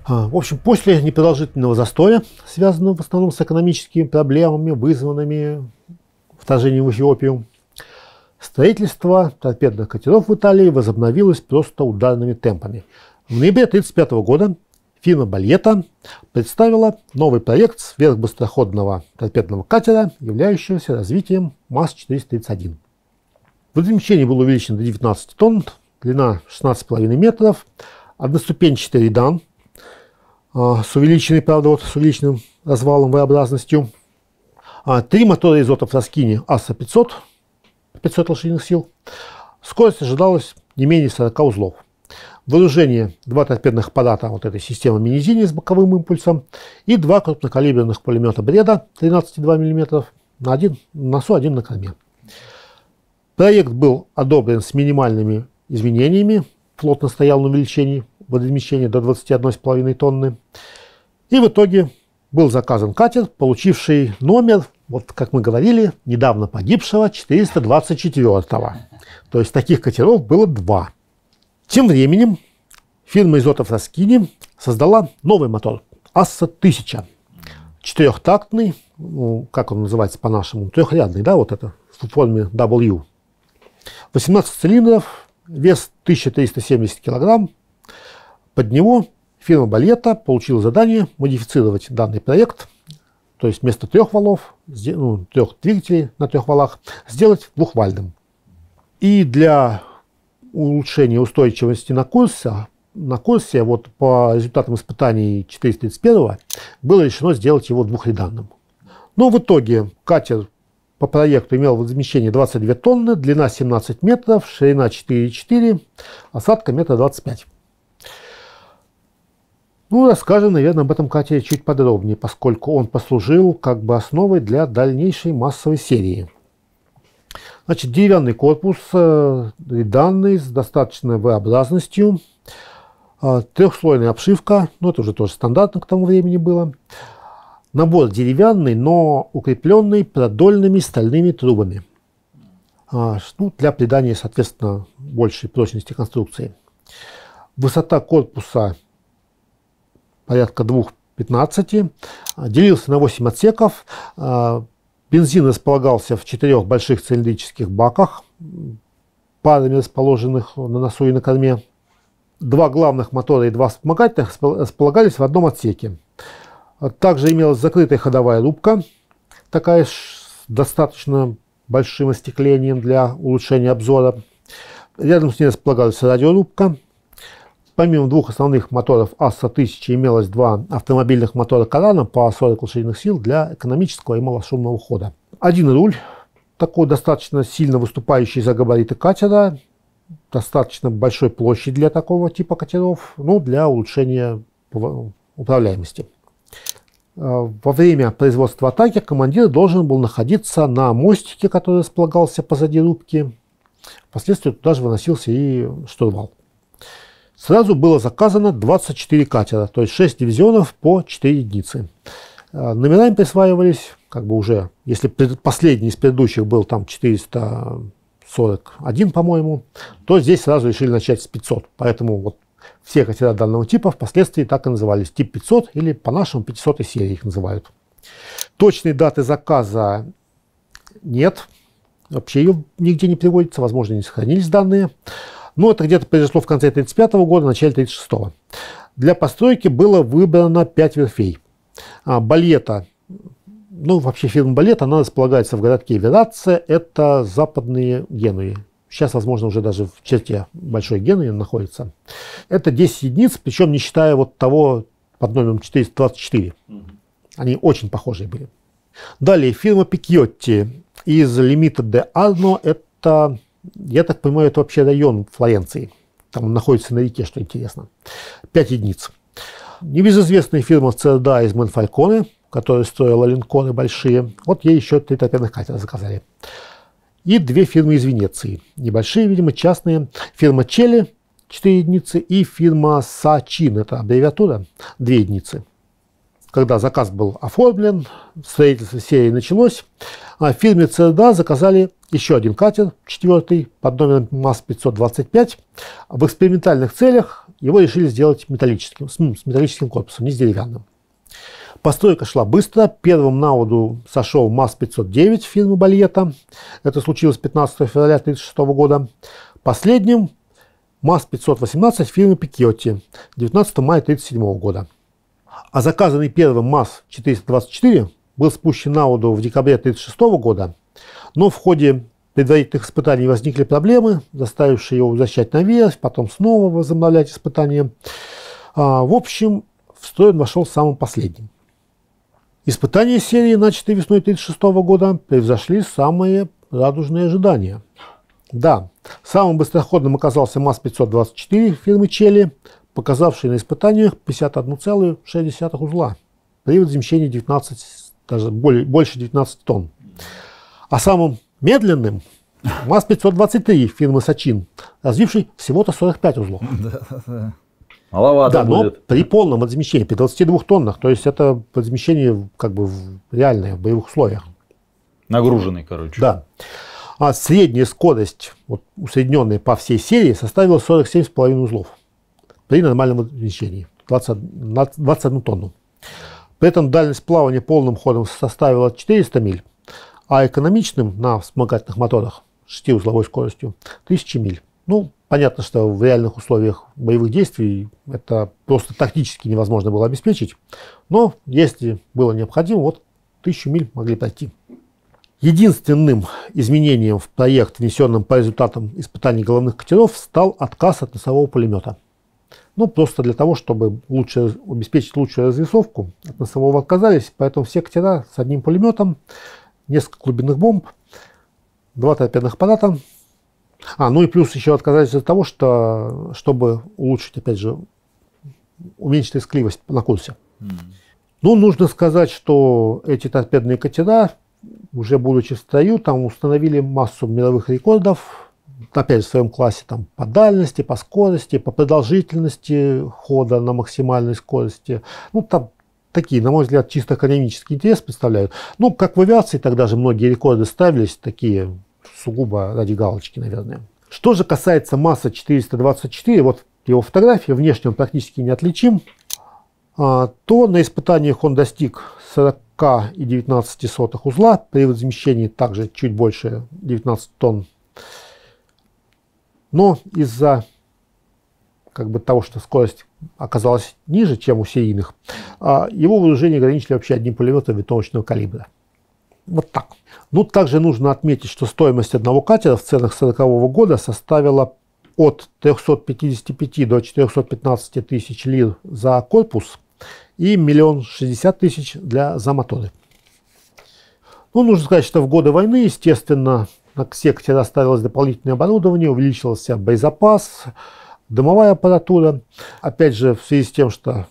В общем, после непродолжительного застоя, связанного в основном с экономическими проблемами, вызванными вторжением в Эфиопию, строительство торпедных катеров в Италии возобновилось просто ударными темпами. В ноябре 1935 года фирма Бальетта представила новый проект сверхбыстроходного торпедного катера, являющегося развитием МАЗ-431. Водоизмещение было увеличено до 19 тонн, длина 16,5 метров, одноступенчатый редан с увеличенной, правда, с увеличенным развалом V-образностью, 3 мотора Изотов Раскини АСА-500, 500 лошадиных сил, скорость ожидалась не менее 40 узлов. Вооружение 2 торпедных аппарата вот этой системы Минизини с боковым импульсом и 2 крупнокалиберных пулемета Бреда 13,2 мм на один на носу, один на корме. Проект был одобрен с минимальными изменениями, флот настоял на увеличении водоизмещения до 21,5 тонны. И в итоге был заказан катер, получивший номер, вот как мы говорили, недавно погибшего 424-го. То есть таких катеров было 2. Тем временем фирма Изотов Раскини создала новый мотор АСА-1000. Четырехтактный, как он называется по-нашему, трехрядный, да, вот это в форме W. 18 цилиндров, вес 1370 килограмм. Под него фирма Бальетта получила задание модифицировать данный проект, то есть вместо 3 валов, 3 двигателей на 3 валах, сделать двухвальным. И для улучшения устойчивости на курсе вот по результатам испытаний 431 было решено сделать его двухреданным. Но в итоге катер по проекту имел водоизмещение 22 тонны, длина 17 метров, ширина 4,4, осадка 1,25 м. Ну, расскажем, наверное, об этом катере чуть подробнее, поскольку он послужил как бы основой для дальнейшей массовой серии. Значит, деревянный корпус, реданный, с достаточной V-образностью, трехслойная обшивка, ну это уже тоже стандартно к тому времени было. Набор деревянный, но укрепленный продольными стальными трубами, для придания, соответственно, большей прочности конструкции. Высота корпуса порядка 2,15, делился на 8 отсеков. Бензин располагался в 4 больших цилиндрических баках, парами расположенных на носу и на корме. 2 главных мотора и 2 вспомогательных располагались в одном отсеке. Также имелась закрытая ходовая рубка, такая с достаточно большим остеклением для улучшения обзора. Рядом с ней располагалась радиорубка. Помимо 2 основных моторов АСА-1000 имелось 2 автомобильных мотора Карана по 40 лошадиных сил для экономического и малошумного хода. Один руль, такой достаточно сильно выступающий за габариты катера, достаточно большой площади для такого типа катеров, для улучшения управляемости. Во время производства атаки командир должен был находиться на мостике, который располагался позади рубки. Впоследствии туда же выносился и штурвал. Сразу было заказано 24 катера, то есть 6 дивизионов по 4 единицы. Номера им присваивались, как бы уже, если последний из предыдущих был там 441, по-моему, то здесь сразу решили начать с 500. Поэтому вот все катера данного типа впоследствии так и назывались, тип 500 или по-нашему 500 серии их называют. Точной даты заказа нет, вообще ее нигде не приводится, возможно, не сохранились данные. Но это где-то произошло в конце 1935 года, начале 1936. Для постройки было выбрано 5 верфей. Бальетта, вообще фирма Бальетта, она располагается в городке Вераце, это западные Генуи. Сейчас, возможно, уже даже в черте Большой Генуи находится. Это 10 единиц, причем не считая вот того под номером 424. Они очень похожие были. Далее фирма Пикьотти из Лимита де Арно, это... Я так понимаю, это вообще район Флоренции. Там он находится на реке, что интересно. 5 единиц. Небезызвестная фирма ЦРДА из Монфальконе, которая строила линкоры большие. Вот ей еще 3 торпедных катера заказали. И 2 фирмы из Венеции. Небольшие, видимо, частные. Фирма Челли 4 единицы и фирма Сачин, это аббревиатура, 2 единицы. Когда заказ был оформлен, строительство серии началось, в фирме ЦРДА заказали еще один катер, 4-й, под номером МАЗ-525. В экспериментальных целях его решили сделать металлическим, с металлическим корпусом, не с деревянным. Постройка шла быстро. Первым на воду сошел МАЗ-509 фирмы Бальетта. Это случилось 15 февраля 1936 года. Последним МАЗ-518 фирмы Пикьотти 19 мая 1937 года. А заказанный первым МАЗ-424 был спущен на воду в декабре 1936 года, но в ходе предварительных испытаний возникли проблемы, заставившие его возвращать на верфь, потом снова возобновлять испытания. В общем, в строй он вошел самым последним. Испытания серии, начатые весной 1936 года, превзошли самые радужные ожидания. Да, самым быстроходным оказался МАЗ-524 фирмы Челли, показавший на испытаниях 51,6 узла при возмещении 19, даже больше 19 тонн. А самым медленным МАЗ-523 фирмы Сачин, развивший всего-то 45 узлов. Маловато да, будет. Но при полном возмещении, при 22 тоннах, то есть это возмещение как бы реальное, в боевых условиях. Нагруженный, короче. Да. А средняя скорость, вот, усредненная по всей серии, составила 47,5 узлов при нормальном возмещении, 21 тонну. При этом дальность плавания полным ходом составила 400 миль, а экономичным на вспомогательных моторах 6-узловой скоростью 1000 миль. Ну, понятно, что в реальных условиях боевых действий это просто тактически невозможно было обеспечить, но если было необходимо, вот 1000 миль могли пройти. Единственным изменением в проект, внесенным по результатам испытаний головных катеров, стал отказ от носового пулемета. Ну, просто для того, чтобы обеспечить лучшую разрисовку, от носового отказались, поэтому все катера с одним пулеметом, несколько глубинных бомб, 2 торпедных аппарата. Ну и плюс еще отказались из-за того, что, чтобы улучшить, опять же, уменьшить рискливость на курсе. Ну, нужно сказать, что эти торпедные катера, уже будучи в строю, там установили массу мировых рекордов, опять же, в своем классе, там, по дальности, по скорости, по продолжительности хода на максимальной скорости. Ну, там такие, на мой взгляд, чисто экономический интерес представляют. Ну, как в авиации, тогда же многие рекорды ставились, такие сугубо ради галочки, наверное. Что же касается МАЗа-424, вот его фотография, внешне он практически неотличим, то на испытаниях он достиг 40,19 узла, при возмещении также чуть больше 19 тонн. Но из-за того, что скорость оказалась ниже, чем у серийных, его вооружение ограничили вообще одним пулеметом винтовочного калибра. Вот так. Ну, также нужно отметить, что стоимость одного катера в ценах 1940 года составила от 355 до 415 тысяч лир за корпус и 1 060 000 за моторы. Ну, нужно сказать, что в годы войны, естественно, на все катера ставилось дополнительное оборудование, увеличился боезапас, дымовая аппаратура. Опять же, в связи с тем, что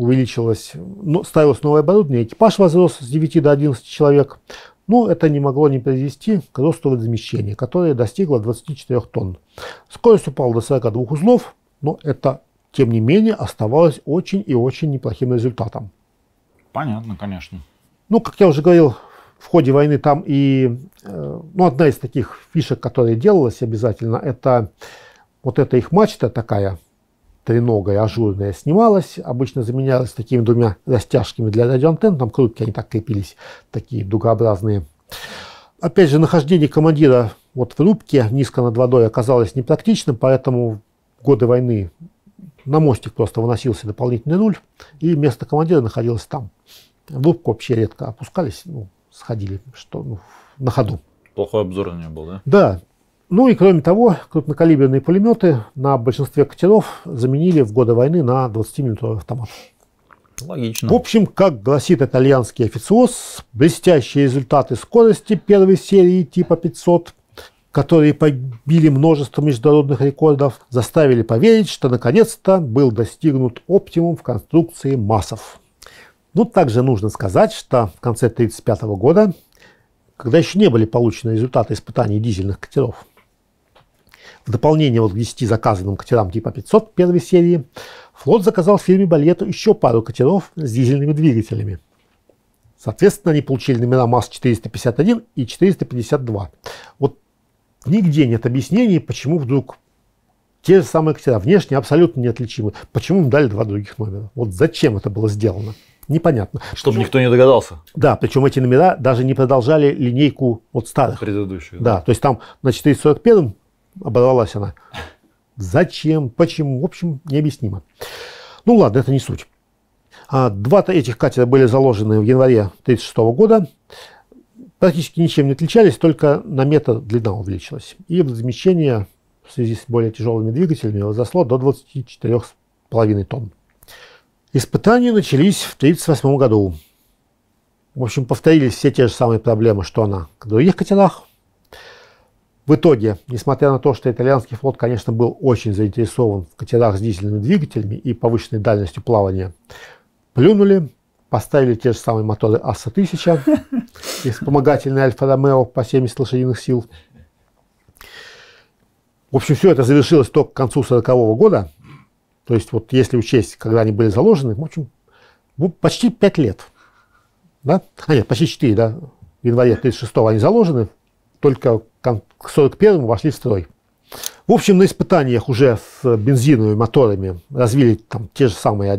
ставилось новое оборудование, экипаж возрос с 9 до 11 человек. Но это не могло не привести к росту водоизмещения, которое достигло 24 тонн. Скорость упала до 42 узлов, но это, тем не менее, оставалось очень и очень неплохим результатом. Понятно, конечно. Ну, как я уже говорил, в ходе войны там и одна из таких фишек, которая делалась обязательно, это вот эта их мачта такая, треногая, ажурная, снималась, обычно заменялась такими двумя растяжками для радиоантенн, там крутки, они так крепились, такие дугообразные. Опять же, нахождение командира вот в рубке низко над водой оказалось непрактичным, поэтому в годы войны на мостик просто выносился дополнительный руль, и место командира находилось там. В рубку вообще редко опускались, сходили на ходу. Плохой обзор не был, да? Да. Ну и кроме того, крупнокалиберные пулеметы на большинстве катеров заменили в годы войны на 20-мм автомат. Логично. В общем, как гласит итальянский официоз, блестящие результаты скорости первой серии типа 500, которые побили множество международных рекордов, заставили поверить, что наконец-то был достигнут оптимум в конструкции МАЗов. Ну, также нужно сказать, что в конце 1935 года, когда еще не были получены результаты испытаний дизельных катеров, в дополнение к 10 заказанным катерам типа 500 первой серии, флот заказал фирме Бальетта еще пару катеров с дизельными двигателями. Соответственно, они получили номера МАЗ-451 и 452. Вот нигде нет объяснений, почему вдруг Те же самые катера, внешне абсолютно неотличимы. Почему им дали два других номера? Вот зачем это было сделано? Непонятно. Чтобы никто не догадался. Да, причем эти номера даже не продолжали линейку от старых. Предыдущих. Да, то есть там на 441 оборвалась она. Зачем? Почему? В общем, необъяснимо. Ну ладно, это не суть. Два этих катера были заложены в январе 1936 года. Практически ничем не отличались, только на метр длина увеличилась. И водоизмещение в связи с более тяжелыми двигателями возросло до 24,5 тонн. Испытания начались в 1938 году. В общем, повторились все те же самые проблемы, что на других катерах. В итоге, несмотря на то, что итальянский флот, конечно, был очень заинтересован в катерах с дизельными двигателями и повышенной дальностью плавания, плюнули, поставили те же самые моторы АССА-1000 и вспомогательный Альфа-Ромео по 70 лошадиных сил. В общем, все это завершилось только к концу 1940 года. То есть, вот если учесть, когда они были заложены, в общем, почти 5 лет. Да? Нет, почти 4, да. В январе 1936 они заложены, только к 1941 вошли в строй. В общем, на испытаниях уже с бензиновыми моторами развили там те же самые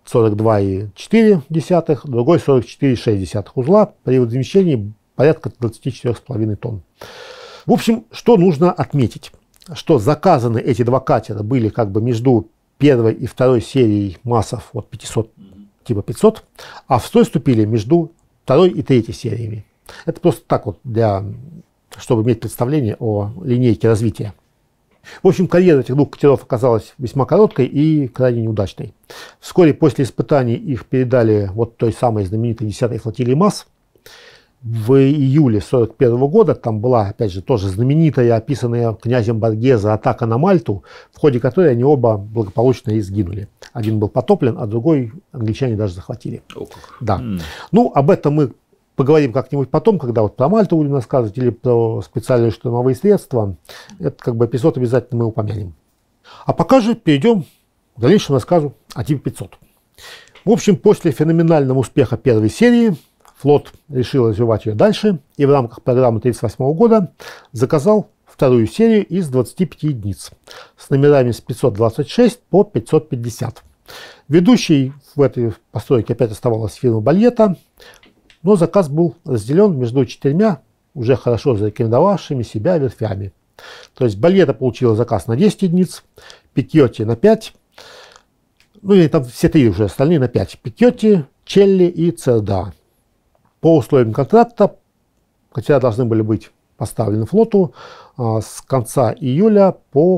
1,42,4, другой 44,6 узла при водоизмещении порядка 24,5 тонн. В общем, что нужно отметить? Что заказаны эти два катера были как бы между первой и второй серией МАСов от 500 типа 500, а в строй вступили между второй и третьей сериями. Это просто так вот, чтобы иметь представление о линейке развития. В общем, карьера этих двух катеров оказалась весьма короткой и крайне неудачной. Вскоре после испытаний их передали вот той самой знаменитой 10-й флотилии МАС. В июле 1941 года там была, опять же, тоже знаменитая, описанная князем Боргезе атака на Мальту, в ходе которой они оба благополучно и сгинули. Один был потоплен, а другой англичане даже захватили. Да. Ну, об этом мы поговорим как-нибудь потом, когда вот про Мальту будем рассказывать или про специальные штурмовые средства. Это как бы эпизод обязательно мы упомянем. А пока же перейдем к дальнейшему рассказу о типе 500. В общем, после феноменального успеха первой серии флот решил развивать ее дальше и в рамках программы 1938 года заказал вторую серию из 25 единиц с номерами с 526 по 550. Ведущей в этой постройке опять оставалась фирма Бальетта, но заказ был разделен между четырьмя уже хорошо зарекомендовавшими себя верфями. То есть Бальетта получила заказ на 10 единиц, Пикьотти на 5, ну и там все три уже остальные на 5. Пикьотти, Челли и Церда. По условиям контракта катера должны были быть поставлены флоту с конца июля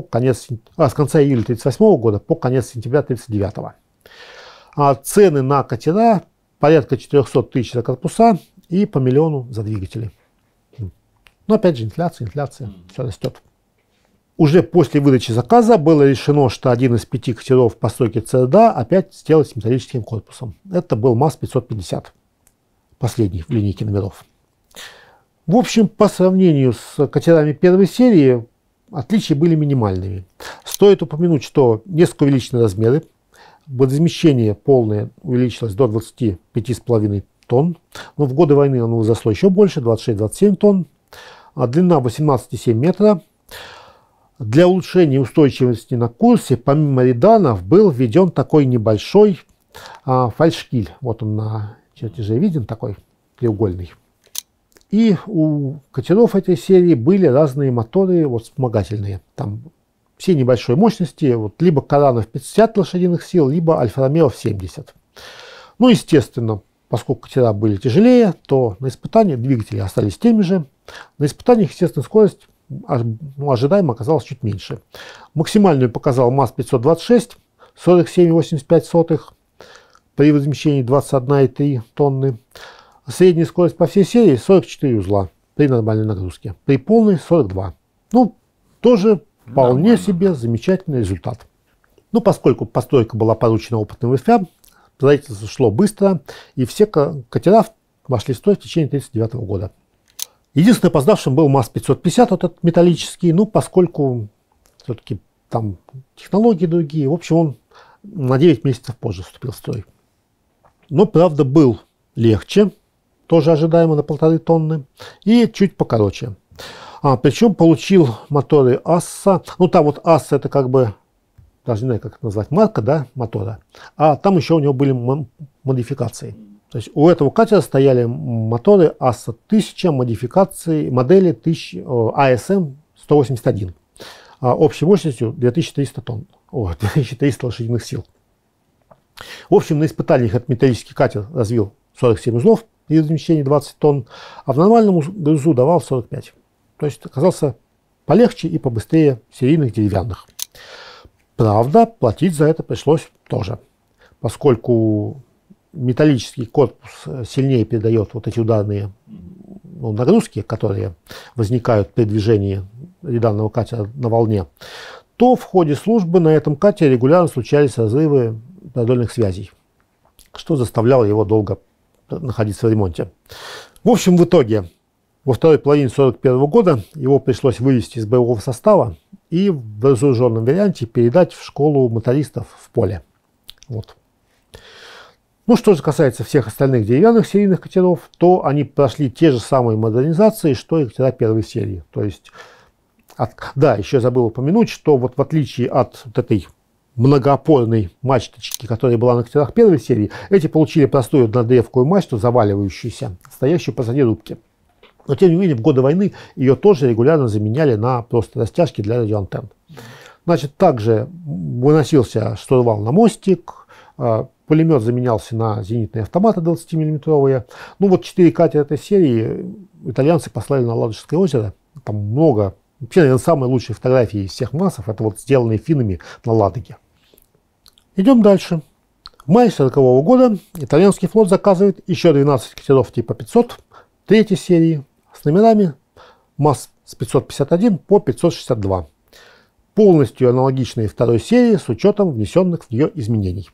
1938 года по конец сентября 1939. Цены на катера порядка 400 тысяч за корпуса и по миллиону за двигатели. Но опять же инфляция, все растет. Уже после выдачи заказа было решено, что один из 5 катеров постройки ЦРДА опять сделать с металлическим корпусом. Это был МАЗ-550. Последний в линейке номеров. В общем, по сравнению с катерами первой серии, отличия были минимальными. Стоит упомянуть, что несколько увеличены размеры. Водоизмещение полное увеличилось до 25,5 тонн. Но в годы войны оно возросло еще больше, 26-27 тонн. Длина 18,7 метра. Для улучшения устойчивости на курсе, помимо реданов, был введен такой небольшой фальшкиль. Вот он на чертеже виден, такой треугольный. И у катеров этой серии были разные моторы вспомогательные. Там все небольшой мощности, либо Каранов 50 лошадиных сил, либо Альфа-Ромео в 70. Ну, естественно, поскольку катера были тяжелее, то на испытаниях двигатели остались теми же. На испытаниях, естественно, скорость ожидаемо оказалась чуть меньше. Максимальную показал МАЗ-526, 47,85 при возмещении 21,3 тонны. Средняя скорость по всей серии 44 узла при нормальной нагрузке. При полной 42. Ну, тоже вполне себе замечательный результат. Ну, поскольку постройка была поручена опытным ВФА, строительство шло быстро, и все катера вошли в строй в течение 1939 года. Единственным опоздавшим был МАЗ-550, вот этот металлический, ну, поскольку все-таки там технологии другие. В общем, он на 9 месяцев позже вступил в строй. Но, правда, был легче, тоже ожидаемо на 1,5 тонны, и чуть покороче. Причем получил моторы Асса. Ну, там вот Асса это как бы, даже не знаю, как это назвать, марка, да, мотора. А там еще у него были модификации. То есть у этого катера стояли моторы Асса 1000, модификации, модели 1000, АСМ 181. Общей мощностью 2300 тонн, 2300 лошадиных сил. В общем, на испытаниях этот металлический катер развил 47 узлов при размещении 20 тонн, а в нормальном грузу давал 45. То есть оказался полегче и побыстрее серийных деревянных. Правда, платить за это пришлось тоже, поскольку металлический корпус сильнее передает вот эти ударные нагрузки, которые возникают при движении данного катера на волне, то в ходе службы на этом катере регулярно случались разрывы продольных связей, что заставляло его долго находиться в ремонте. В общем, в итоге, во второй половине 1941 года его пришлось вывести из боевого состава и в разоруженном варианте передать в школу мотористов в поле. Вот. Ну, что же касается всех остальных деревянных серийных катеров, то они прошли те же самые модернизации, что и катера первой серии. То есть, да, еще забыл упомянуть, что вот в отличие от вот этой многоопорной мачточки, которая была на катерах первой серии, эти получили простую однодревкую мачту, заваливающуюся, стоящую позади рубки. Но, тем не менее, в годы войны ее тоже регулярно заменяли на просто растяжки для радиоантенн. Значит, также выносился штурвал на мостик, пулемет заменялся на зенитные автоматы 20-мм. Ну вот 4 катера этой серии итальянцы послали на Ладожское озеро. Там много, вообще, наверное, самые лучшие фотографии из всех массов, это вот сделанные финнами на Ладоге. Идем дальше. В мае 1940 года итальянский флот заказывает еще 12 катеров типа 500 третьей серии с номерами масс с 551 по 562. Полностью аналогичные второй серии с учетом внесенных в нее изменений.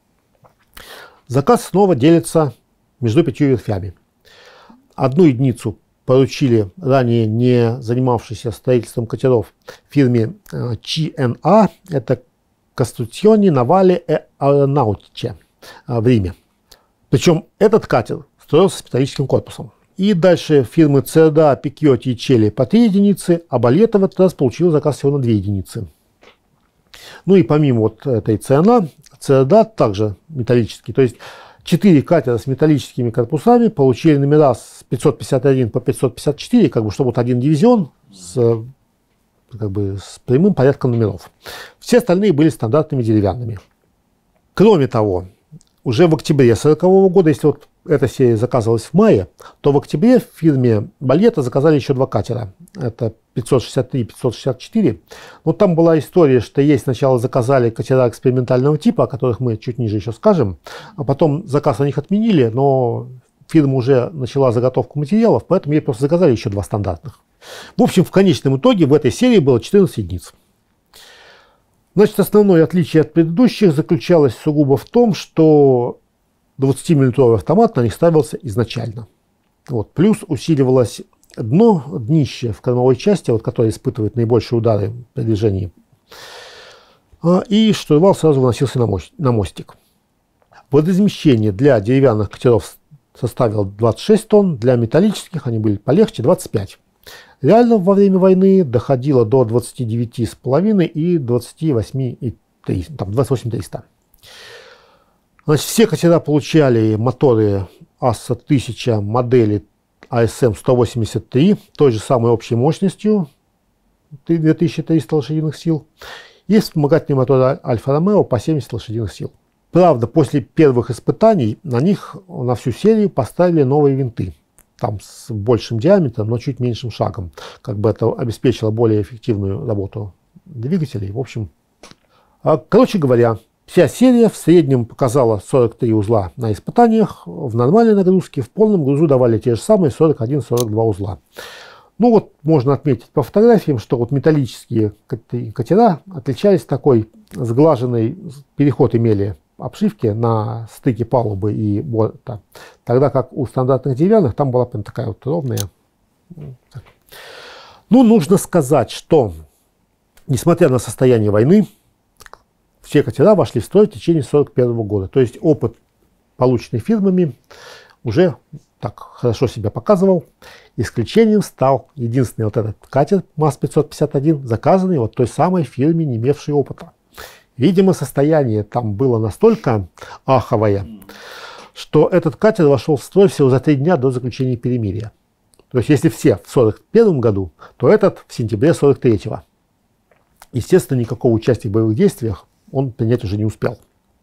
Заказ снова делится между 5 верфями. Одну единицу поручили ранее не занимавшейся строительством катеров фирме CNA, это Costruzioni Navali e Aeronautiche в Риме. Причем этот катер строился с металлическим корпусом. И дальше фирмы CRDA, Picchiotti и Celli по 3 единицы, а Балета в этот раз получил заказ всего на 2 единицы. Ну и помимо вот этой CRDA также металлический, то есть 4 катера с металлическими корпусами получили номера с 551 по 554, как бы, чтобы вот один дивизион с прямым порядком номеров. Все остальные были стандартными деревянными. Кроме того, уже в октябре 1940 года, если вот эта серия заказывалась в мае, то в октябре в фирме Балета заказали еще 2 катера. Это 563 и 564. Но там была история, что ей сначала заказали катера экспериментального типа, о которых мы чуть ниже еще скажем, а потом заказ на них отменили, но фирма уже начала заготовку материалов, поэтому ей просто заказали еще 2 стандартных. В общем, в конечном итоге в этой серии было 14 единиц. Значит, основное отличие от предыдущих заключалось сугубо в том, что 20-мм автомат на них ставился изначально. Вот. Плюс усиливалось днище в кормовой части, вот, которое испытывает наибольшие удары при движении. И штурвал сразу выносился на мостик. Водоизмещение для деревянных катеров составило 26 тонн, для металлических они были полегче 25. Реально во время войны доходило до 29,5 и 28 300. Значит, все катера получали моторы Асса 1000 модели АСМ 183, той же самой общей мощностью 2300 лошадиных сил, и вспомогательные моторы Альфа-Ромео по 70 лошадиных сил. Правда, после первых испытаний на них на всю серию поставили новые винты. Там с большим диаметром, но чуть меньшим шагом. Как бы это обеспечило более эффективную работу двигателей. В общем, короче говоря, вся серия в среднем показала 43 узла на испытаниях. В нормальной нагрузке в полном грузу давали те же самые 41-42 узла. Ну вот можно отметить по фотографиям, что вот металлические катера отличались такой сглаженный переход, имели обшивки на стыке палубы и борта, тогда как у стандартных деревянных там была прям такая вот ровная. Ну, нужно сказать, что несмотря на состояние войны, все катера вошли в строй в течение 1941 года. То есть опыт, полученный фирмами, уже так хорошо себя показывал. Исключением стал единственный вот этот катер МАЗ-551, заказанный вот той самой фирме, не имевшей опыта. Видимо, состояние там было настолько аховое, что этот катер вошел в строй всего за 3 дня до заключения перемирия. То есть, если все в 1941 году, то этот в сентябре 1943. Естественно, никакого участия в боевых действиях он принять уже не успел.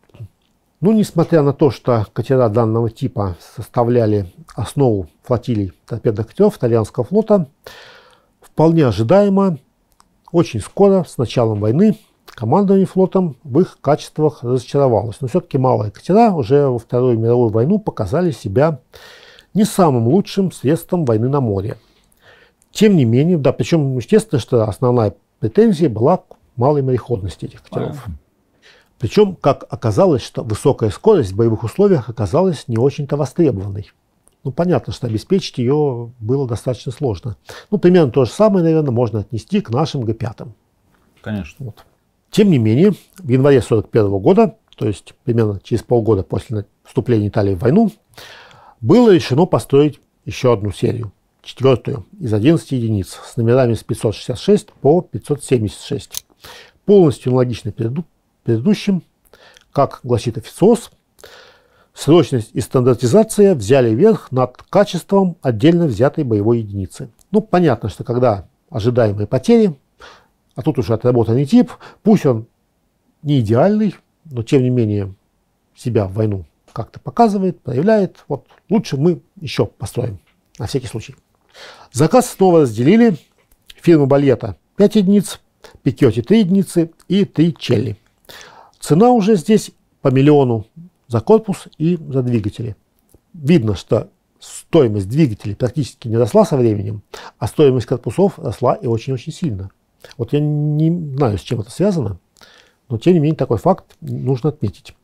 Ну, несмотря на то, что катера данного типа составляли основу флотилий торпедных катеров итальянского флота, вполне ожидаемо, очень скоро, с началом войны, командование флотом в их качествах разочаровалось. Но все-таки малые катера уже во Вторую мировую войну показали себя не самым лучшим средством войны на море. Тем не менее, да, причем естественно, что основная претензия была к малой мореходности этих катеров. Причем, как оказалось, что высокая скорость в боевых условиях оказалась не очень-то востребованной. Ну, понятно, что обеспечить ее было достаточно сложно. Ну, примерно то же самое, наверное, можно отнести к нашим Г-5. Конечно. Вот. Тем не менее, в январе 1941 года, то есть примерно через полгода после вступления Италии в войну, было решено построить еще одну серию, 4-ю, из 11 единиц, с номерами с 566 по 576. Полностью аналогичный предыдущим, как гласит официоз, срочность и стандартизация взяли верх над качеством отдельно взятой боевой единицы. Ну, понятно, что когда ожидаемые потери, а тут уже отработанный тип, пусть он не идеальный, но тем не менее себя в войну как-то показывает, проявляет. Вот лучше мы еще построим, на всякий случай. Заказ снова разделили. Фирма Бальетта 5 единиц, Пикьотти 3 единицы и 3 Челли. Цена уже здесь по миллиону за корпус и за двигатели. Видно, что стоимость двигателей практически не росла со временем, а стоимость корпусов росла и очень-очень сильно. Вот я не знаю, с чем это связано, но тем не менее такой факт нужно отметить.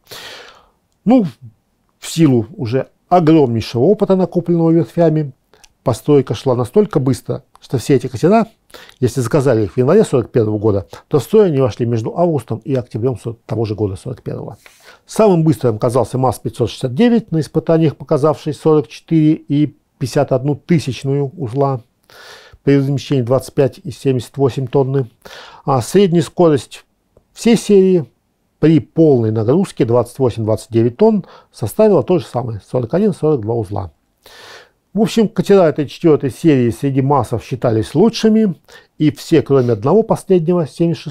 Ну, в силу уже огромнейшего опыта, накопленного ветвями, постройка шла настолько быстро, что все эти катера, если заказали их в январе 1941 года, то в строй они вошли между августом и октябрем того же года, 1941. Самым быстрым оказался МАЗ-569, на испытаниях показавший 44,51 тысячную узла при размещении 25,78 тонны. А средняя скорость всей серии при полной нагрузке 28-29 тонн составила то же самое, 41-42 узла. В общем, катера этой 4-й серии среди МАЗов считались лучшими, и все, кроме одного последнего,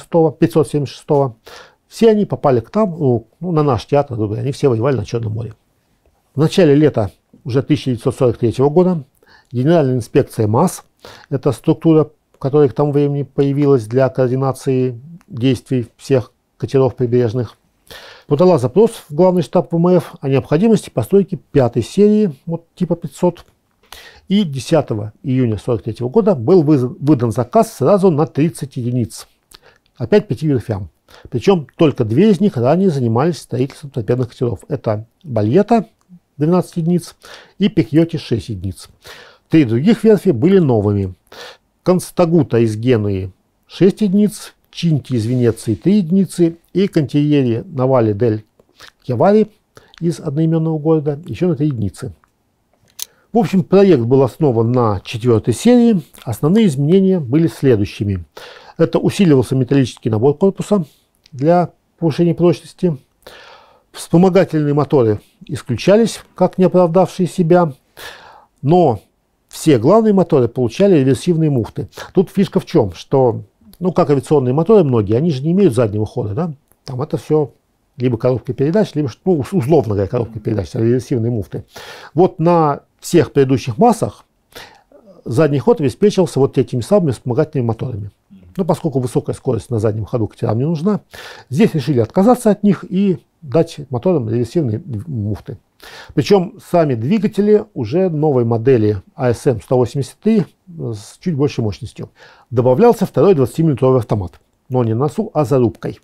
576-го, все они попали к нам, на наш театр, они все воевали на Черном море. В начале лета уже 1943 года Генеральная инспекция МАЗ, это структура, которая к тому времени появилась для координации действий всех катеров прибрежных, подала запрос в главный штаб ВМФ о необходимости постройки 5-й серии, вот типа 500. И 10 июня 1943 года был выдан заказ сразу на 30 единиц, опять 5 верфям. Причем только 2 из них ранее занимались строительством торпедных катеров. Это Бальетта 12 единиц и Пикьотти 6 единиц. 3 других верфи были новыми. Констагута из Генуи 6 единиц, Чинти из Венеции 3 единицы и Контиери Навали дель Кьявари из одноименного города еще на 3 единицы. В общем, проект был основан на 4-й серии. Основные изменения были следующими. Это усиливался металлический набор корпуса для повышения прочности. Вспомогательные моторы исключались, как не оправдавшие себя. Но все главные моторы получали реверсивные муфты. Тут фишка в чем, что, как авиационные моторы многие, они же не имеют заднего хода, да? Там это все либо коробка передач, либо, условно говоря, коробка передач, реверсивные муфты. Вот на всех предыдущих массах задний ход обеспечивался вот этими самыми вспомогательными моторами. Но поскольку высокая скорость на заднем ходу катерам не нужна, здесь решили отказаться от них и дать моторам реверсивные муфты. Причем сами двигатели уже новой модели ASM-183 с чуть большей мощностью. Добавлялся второй 20-мм автомат, но не на носу, а за рубкой.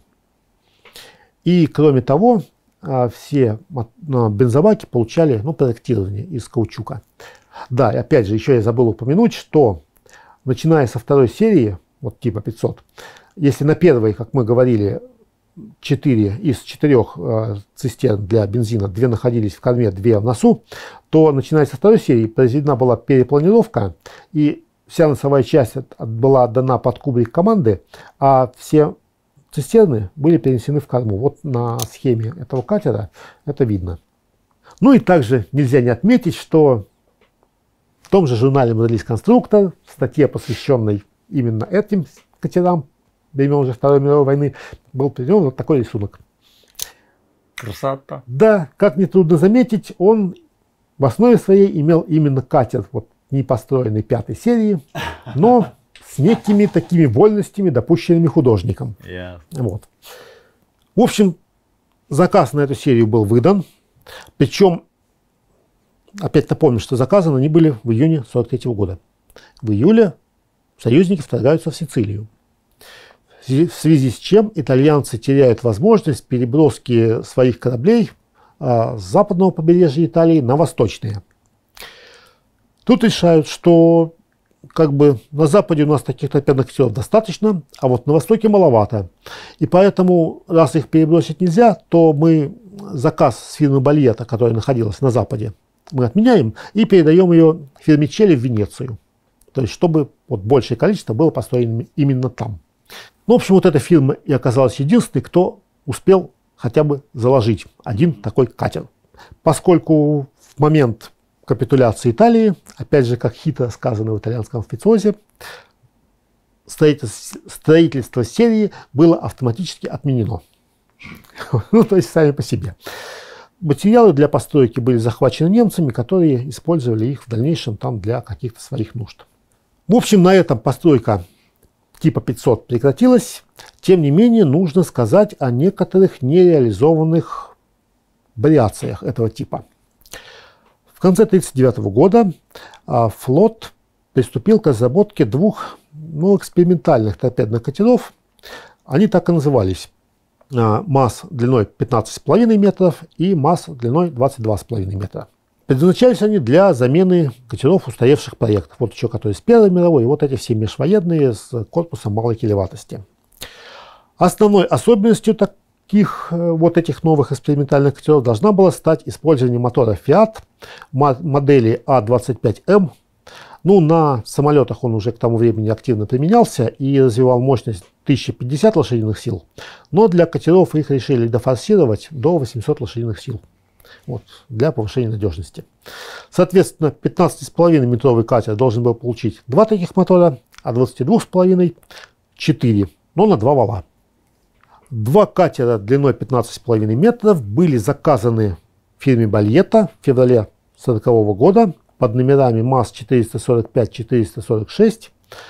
И кроме того, все бензобаки получали проектирование из каучука. Да, и опять же, еще я забыл упомянуть, что начиная со 2-й серии, вот типа 500, если на первой, как мы говорили, 4 из 4 цистерн для бензина, 2 находились в корме, 2 в носу, то начиная со второй серии произведена была перепланировка, и вся носовая часть была отдана под кубрик команды, а все цистерны были перенесены в корму. Вот на схеме этого катера это видно. Ну и также нельзя не отметить, что в том же журнале «Моделист Конструктор», в статье, посвященной именно этим катерам времен уже Второй мировой войны, был приведен вот такой рисунок. Красота. Да, как нетрудно заметить, он в основе своей имел именно катер, вот не построенный 5-й серии, но с некими такими вольностями, допущенными художником. Вот. В общем, заказ на эту серию был выдан, причем, опять напомню, что заказаны они были в июне 1943 года. В июле союзники вторгаются в Сицилию, в связи с чем итальянцы теряют возможность переброски своих кораблей с западного побережья Италии на восточные. Тут решают, что как бы на западе у нас таких торпедных катеров достаточно, а вот на востоке маловато. И поэтому, раз их перебросить нельзя, то мы заказ с фирмы Бальетта, которая находилась на западе, мы отменяем и передаем ее фирме Челли в Венецию. То есть, чтобы вот большее количество было построено именно там. Ну, в общем, вот эта фирма и оказалась единственной, кто успел хотя бы заложить один такой катер. Поскольку в момент капитуляции Италии, опять же, как хитро сказано в итальянском официозе, строительство серии было автоматически отменено. Ну, то есть сами по себе. Материалы для постройки были захвачены немцами, которые использовали их в дальнейшем там для каких-то своих нужд. В общем, на этом постройка типа 500 прекратилась. Тем не менее, нужно сказать о некоторых нереализованных вариациях этого типа. В конце 1939 года флот приступил к разработке двух экспериментальных торпедных катеров. Они так и назывались. МАС длиной 15,5 метров и МАС длиной 22,5 метра. Предназначались они для замены катеров устаревших проектов. Вот еще которые с Первой мировой, и вот эти все межвоенные с корпусом малой килеватости. Основной особенностью таких вот этих новых экспериментальных катеров должна была стать использование мотора Fiat модели А25М. Ну, на самолетах он уже к тому времени активно применялся и развивал мощность 1050 лошадиных сил. Но для катеров их решили дофорсировать до 800 лошадиных сил. Вот, для повышения надежности. Соответственно, 15,5 метровый катер должен был получить 2 таких мотора, а 22,5 – 4, но на 2 вала. 2 катера длиной 15,5 метров были заказаны фирме Бальетта в феврале 1940 года под номерами МАС-445-446.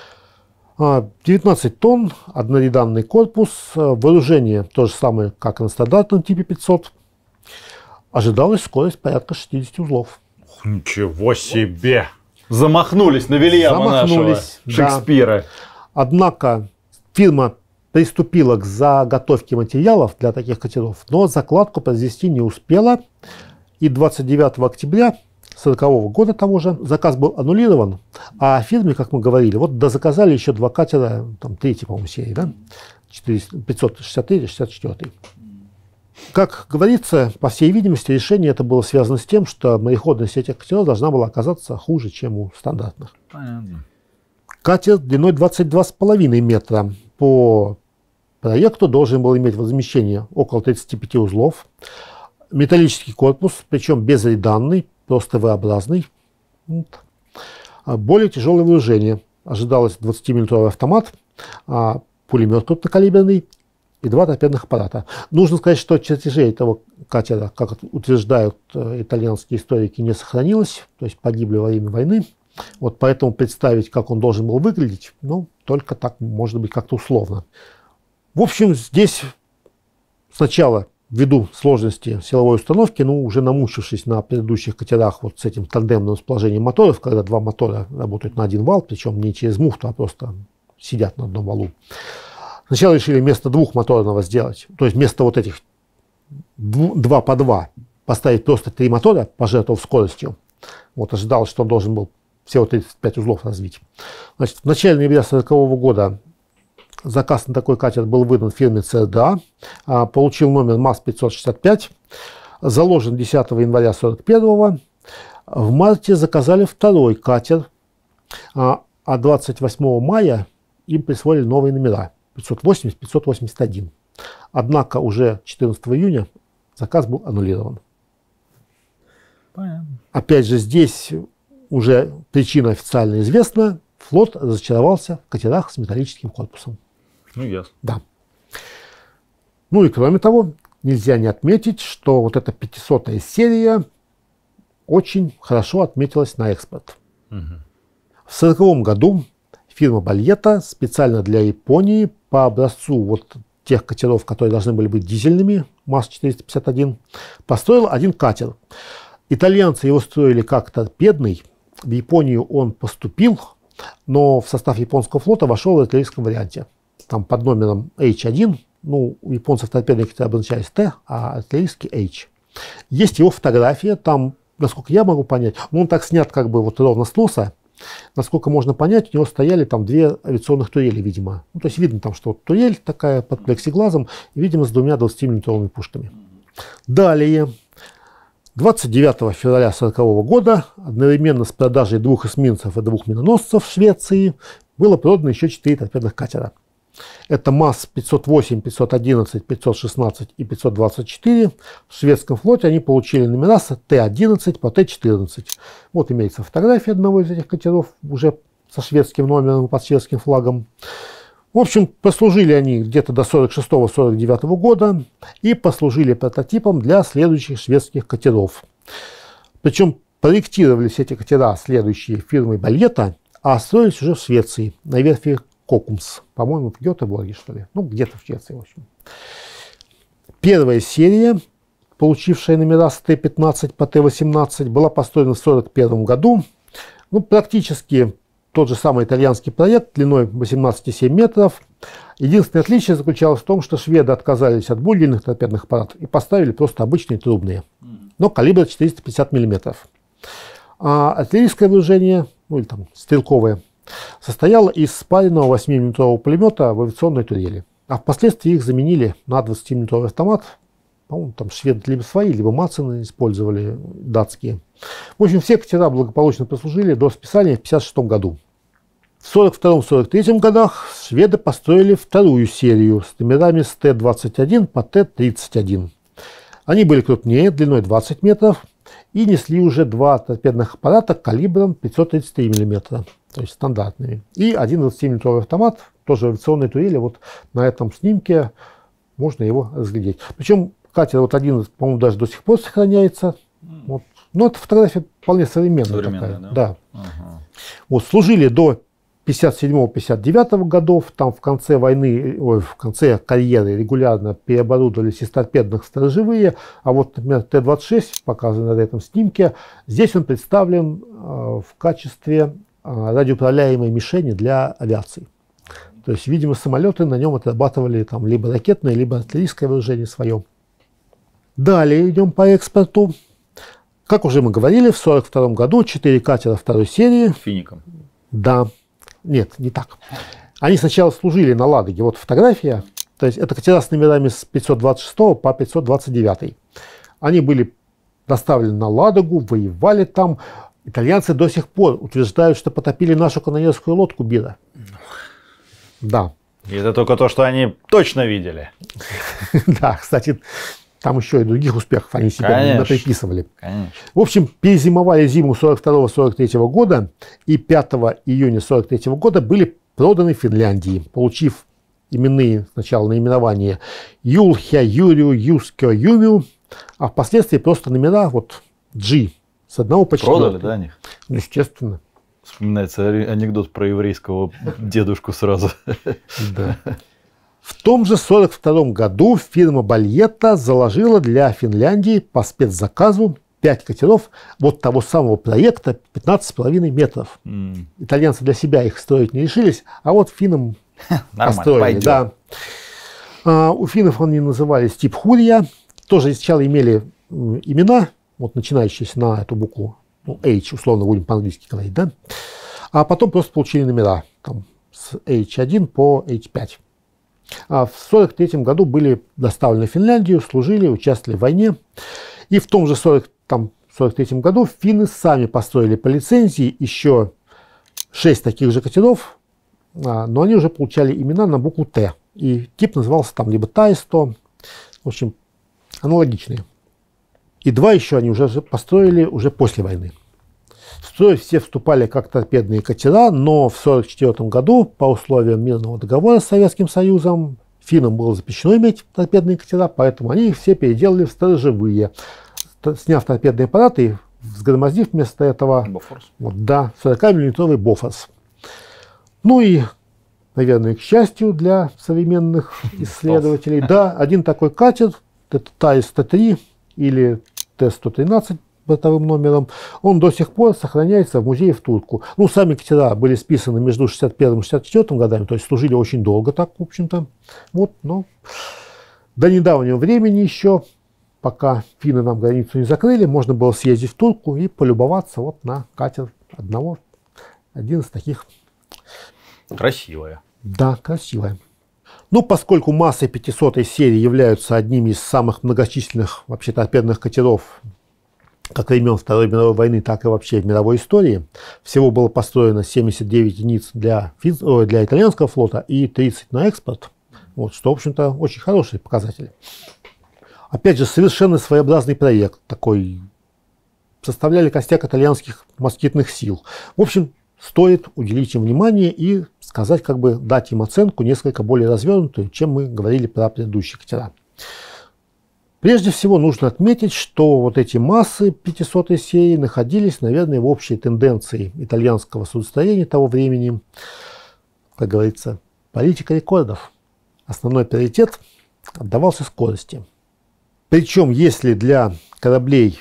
19 тонн, однореданный корпус, вооружение то же самое, как и на стандартном типе 500. Ожидалась скорость порядка 60 узлов. Ничего себе! Замахнулись на Вильяма нашего Шекспира. Да. Однако фирма приступила к заготовке материалов для таких катеров, но закладку произвести не успела. И 29 октября 1940 года того же заказ был аннулирован, а фирме, как мы говорили, вот дозаказали еще 2 катера, там 3, по-моему, серии, да? 563 и 64. Как говорится, по всей видимости, решение это было связано с тем, что мореходность этих катеров должна была оказаться хуже, чем у стандартных. Понятно. Катер длиной 22,5 метра по проекту должен был иметь возмещение около 35 узлов, металлический корпус, причем безреданный, просто V-образный. Более тяжелое вооружение. Ожидалось 20-мм автомат, пулемет крупнокалиберный и 2 торпедных аппарата. Нужно сказать, что чертежей этого катера, как утверждают итальянские историки, не сохранилось, то есть погибли во время войны. Вот поэтому представить, как он должен был выглядеть, ну, только так, может быть, как-то условно. В общем, здесь сначала, ввиду сложности силовой установки, ну, уже намучившись на предыдущих катерах вот с этим тандемным расположением моторов, когда 2 мотора работают на один вал, причем не через муфту, а просто сидят на одном валу. Сначала решили вместо двухмоторного сделать, то есть вместо вот этих 2 по 2 поставить просто 3 мотора, пожертвовав скоростью. Вот ожидалось, что он должен был всего 35 узлов развить. Значит, в начале ноября 1940 года заказ на такой катер был выдан фирме ЦРДА, получил номер МАЗ-565, заложен 10 января 1941. В марте заказали второй катер, а 28 мая им присвоили новые номера 580-581. Однако уже 14 июня заказ был аннулирован. Понятно. Опять же, здесь уже причина официально известна. Флот разочаровался в катерах с металлическим корпусом. Ну, ясно. Да. Ну и кроме того, нельзя не отметить, что вот эта 500-я серия очень хорошо отметилась на экспорт. Угу. В 1940 году фирма Бальетта специально для Японии по образцу вот тех катеров, которые должны были быть дизельными, МАЗ-451, построила один катер. Итальянцы его строили как торпедный. В Японию он поступил, но в состав японского флота вошел в артиллерийском варианте. Там под номером H1, ну, у японцев торпедные катеры обозначались Т, а артиллерийский H. Есть его фотография, там, насколько я могу понять, он так снят как бы вот ровно с носа. Насколько можно понять, у него стояли там две авиационных турели, видимо. Ну, то есть видно там, что вот турель такая под плексиглазом, и, видимо, с двумя 20-мм пушками. Далее, 29 февраля 1940 года, одновременно с продажей 2 эсминцев и 2 миноносцев в Швеции, было продано еще 4 торпедных катера. Это МАЗ-508, 511, 516 и 524. В шведском флоте они получили номера с Т-11 по Т-14. Вот имеется фотография одного из этих катеров, уже со шведским номером, под шведским флагом. В общем, послужили они где-то до 46-49 года и послужили прототипом для следующих шведских катеров. Причем проектировались эти катера следующие фирмой Бальетта, а строились уже в Швеции, на верфи Кокумс, по-моему, в Гетеборге, что ли. Ну, где-то в Швеции, в общем. Первая серия, получившая номера с Т-15 по Т-18, была построена в 1941 году. Ну, практически тот же самый итальянский проект длиной 18,7 метров. Единственное отличие заключалось в том, что шведы отказались от бугельных торпедных аппаратов и поставили просто обычные трубные, но калибра 450 мм. А артиллерийское вооружение, ну или там стрелковое, состояло из спаренного 8-мм пулемета в авиационной турели. А впоследствии их заменили на 20-мм автомат. По-моему, там шведы либо свои, либо Мацины использовали, датские. В общем, все катера благополучно прослужили до списания в 1956 году. В 1942-1943 годах шведы построили вторую серию с номерами с Т-21 по Т-31. Они были крупнее, длиной 20 метров, и несли уже 2 торпедных аппарата калибром 533 мм, то есть стандартными. И один 20-мм автомат, тоже в авиационной турели, вот на этом снимке можно его разглядеть. Причем катер вот один, по-моему, даже до сих пор сохраняется. Вот. Но эта фотография вполне современная такая. Да. Ага. Вот, служили до 57-59 годов, там в конце войны, в конце карьеры регулярно переоборудовались из торпедных в сторожевые, а вот, например, Т-26, показан на этом снимке, здесь он представлен в качестве радиоуправляемой мишени для авиации. То есть, видимо, самолеты на нем отрабатывали там либо ракетное, либо артиллерийское вооружение свое. Далее идем по экспорту. Как уже мы говорили, в 1942 году 4 катера второй серии. Фиником. Да. Нет, не так. Они сначала служили на Ладоге. Вот фотография. То есть это катера с номерами с 526 по 529. Они были доставлены на Ладогу, воевали там. Итальянцы до сих пор утверждают, что потопили нашу канонерскую лодку Бира. Да. И это только то, что они точно видели. Да, кстати, там еще и других успехов они себе наприписывали. Конечно. В общем, перезимовали зиму 42-43 года и 5 июня 43 года были проданы Финляндии, получив именные сначала наименования Юлхя, Юрию, Юскё, Юмю, а впоследствии просто номера вот G с 1 по 4. Продали, да, них? Естественно. Вспоминается анекдот про еврейского дедушку сразу. Да. В том же 1942 году фирма Бальетта заложила для Финляндии по спецзаказу 5 катеров вот того самого проекта 15,5 метров. Итальянцы для себя их строить не решились, а вот финнам построили. Да. У финнов они назывались тип Хурья. Тоже сначала имели имена, вот начинающиеся на эту букву, ну, H, условно будем по-английски говорить, да? А потом просто получили номера там, с H1 по H5. А в 1943 году были доставлены в Финляндию, служили, участвовали в войне. И в том же 1943 году финны сами построили по лицензии еще 6 таких же катеров, но они уже получали имена на букву «Т». И тип назывался там либо «Тайсто», в общем, аналогичные. И 2 еще они уже построили уже после войны. В строй все вступали как торпедные катера, но в 1944 году по условиям мирного договора с Советским Союзом финнам было запрещено иметь торпедные катера, поэтому они их все переделали в сторожевые, сняв торпедные аппараты и взгромоздив вместо этого 40-мм Бофорс. Ну и, наверное, к счастью для современных исследователей, один такой катер, это ТАИС-Т3 или Т-113 бортовым номером, он до сих пор сохраняется в музее в Турку. Ну, сами катера были списаны между 61 и 64 годами, то есть служили очень долго так, в общем-то. Вот, но до недавнего времени еще, пока финны нам границу не закрыли, можно было съездить в Турку и полюбоваться вот на катер один из таких. Красивая. Да, красивая. Ну, поскольку массы 500-й серии являются одними из самых многочисленных вообще торпедных катеров как времен Второй мировой войны, так и вообще в мировой истории, всего было построено 79 единиц для итальянского флота и 30 на экспорт, вот, что, в общем-то, очень хорошие показатели. Опять же, совершенно своеобразный проект такой. Составляли костяк итальянских москитных сил. В общем, стоит уделить им внимание и сказать, дать им оценку несколько более развернутую, чем мы говорили про предыдущие катера. Прежде всего нужно отметить, что вот эти массы 500-й серии находились, наверное, в общей тенденции итальянского судостроения того времени. Как говорится, политика рекордов. Основной приоритет отдавался скорости. Причем, если для кораблей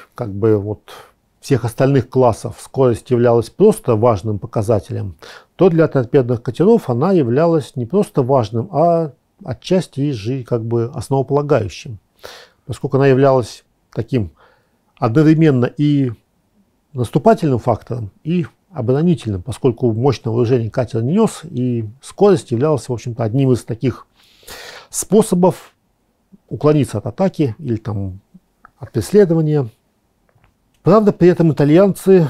всех остальных классов скорость являлась просто важным показателем, то для торпедных катеров она являлась не просто важным, а отчасти и основополагающим, поскольку она являлась таким одновременно и наступательным фактором, и оборонительным, поскольку мощное вооружение катер не нес, и скорость являлась, в общем-то, одним из таких способов уклониться от атаки или от преследования. Правда, при этом итальянцы,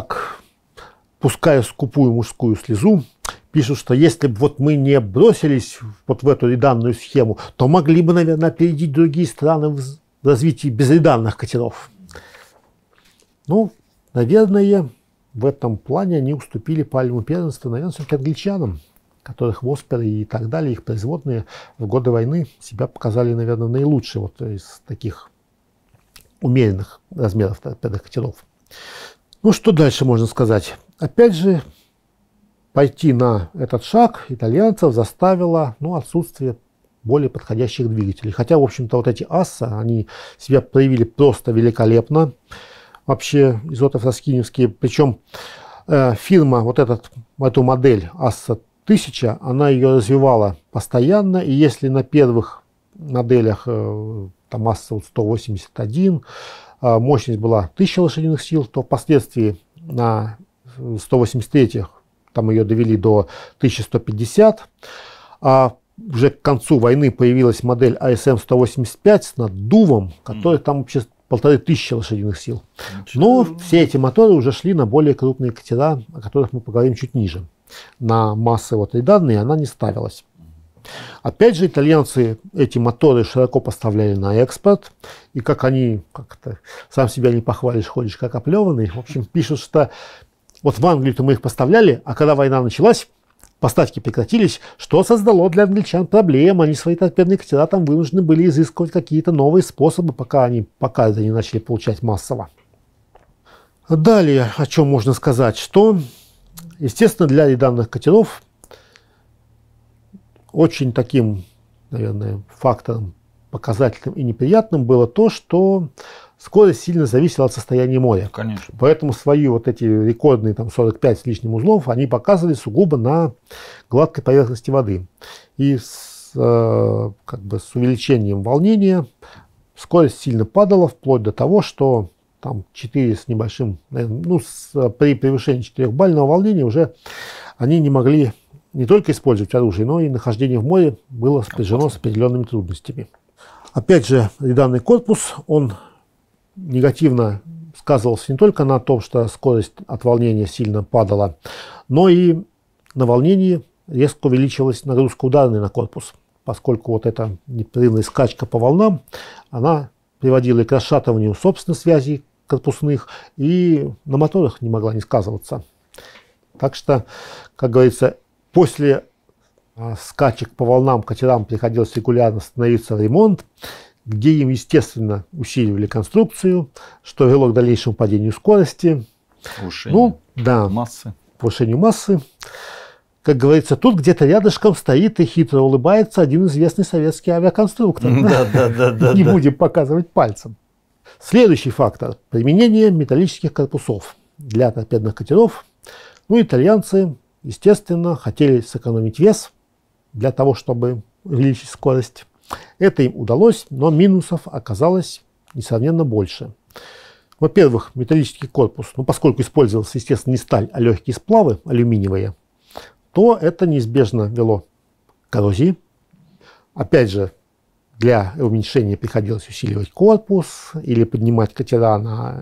пуская скупую мужскую слезу, пишут, что если бы мы не бросились в эту реданную схему, то могли бы, наверное, опередить другие страны в развитии безреданных катеров. Ну, наверное, в этом плане они уступили пальму первенства, наверное, все-таки англичанам, которых Восперы и так далее, их производные в годы войны себя показали, наверное, наилучшие из таких умеренных размеров торпедных катеров. Ну, что дальше можно сказать? Опять же, пойти на этот шаг итальянцев заставило отсутствие более подходящих двигателей. Хотя, в общем-то, эти Асса, они себя проявили просто великолепно. Вообще, изотов-раскиневские. Причем фирма, эту модель Асса 1000, она ее развивала постоянно. И если на первых моделях Асса 181, мощность была 1000 лошадиных сил, то впоследствии на 183-х ее довели до 1150, а уже к концу войны появилась модель АСМ-185 с наддувом, который вообще 1500 лошадиных сил. Но все эти моторы уже шли на более крупные катера, о которых мы поговорим чуть ниже. На массы реданные она не ставилась. Опять же, итальянцы эти моторы широко поставляли на экспорт, и как они, сам себя не похвалишь, ходишь как оплеванный, в общем, пишут, что в Англию-то мы их поставляли, а когда война началась, поставки прекратились, что создало для англичан проблемы, они свои торпедные катера вынуждены были изыскивать какие-то новые способы, пока это не начали получать массово. Далее, о чем можно сказать, что, естественно, для реданных катеров очень таким, наверное, фактором показательным и неприятным было то, что скорость сильно зависела от состояния моря. Конечно. Поэтому свои эти рекордные 45 с лишним узлов они показывали сугубо на гладкой поверхности воды. И с увеличением волнения скорость сильно падала, вплоть до того, что 4 с небольшим, при превышении 4-бального волнения уже они не могли не только использовать оружие, но и нахождение в море было сопряжено с определенными трудностями. Опять же, реданный корпус, он негативно сказывался не только на том, что скорость от волнения сильно падала, но и на волнении резко увеличилась нагрузка ударная на корпус, поскольку вот эта непрерывная скачка по волнам, она приводила и к расшатыванию собственных связей корпусных, и на моторах не могла не сказываться. Так что, как говорится, после скачек по волнам катерам приходилось регулярно становиться в ремонт, где им, естественно, усиливали конструкцию, что вело к дальнейшему падению скорости. Повышению массы. Как говорится, тут где-то рядышком стоит и хитро улыбается один известный советский авиаконструктор. Не будем показывать пальцем. Следующий фактор – применение металлических корпусов для торпедных катеров. Ну, итальянцы, естественно, хотели сэкономить вес для того, чтобы увеличить скорость. Это им удалось, но минусов оказалось несравненно больше. Во-первых, металлический корпус, поскольку использовался, естественно, не сталь, а легкие сплавы алюминиевые, то это неизбежно вело к коррозии. Опять же, для уменьшения приходилось усиливать корпус или поднимать катера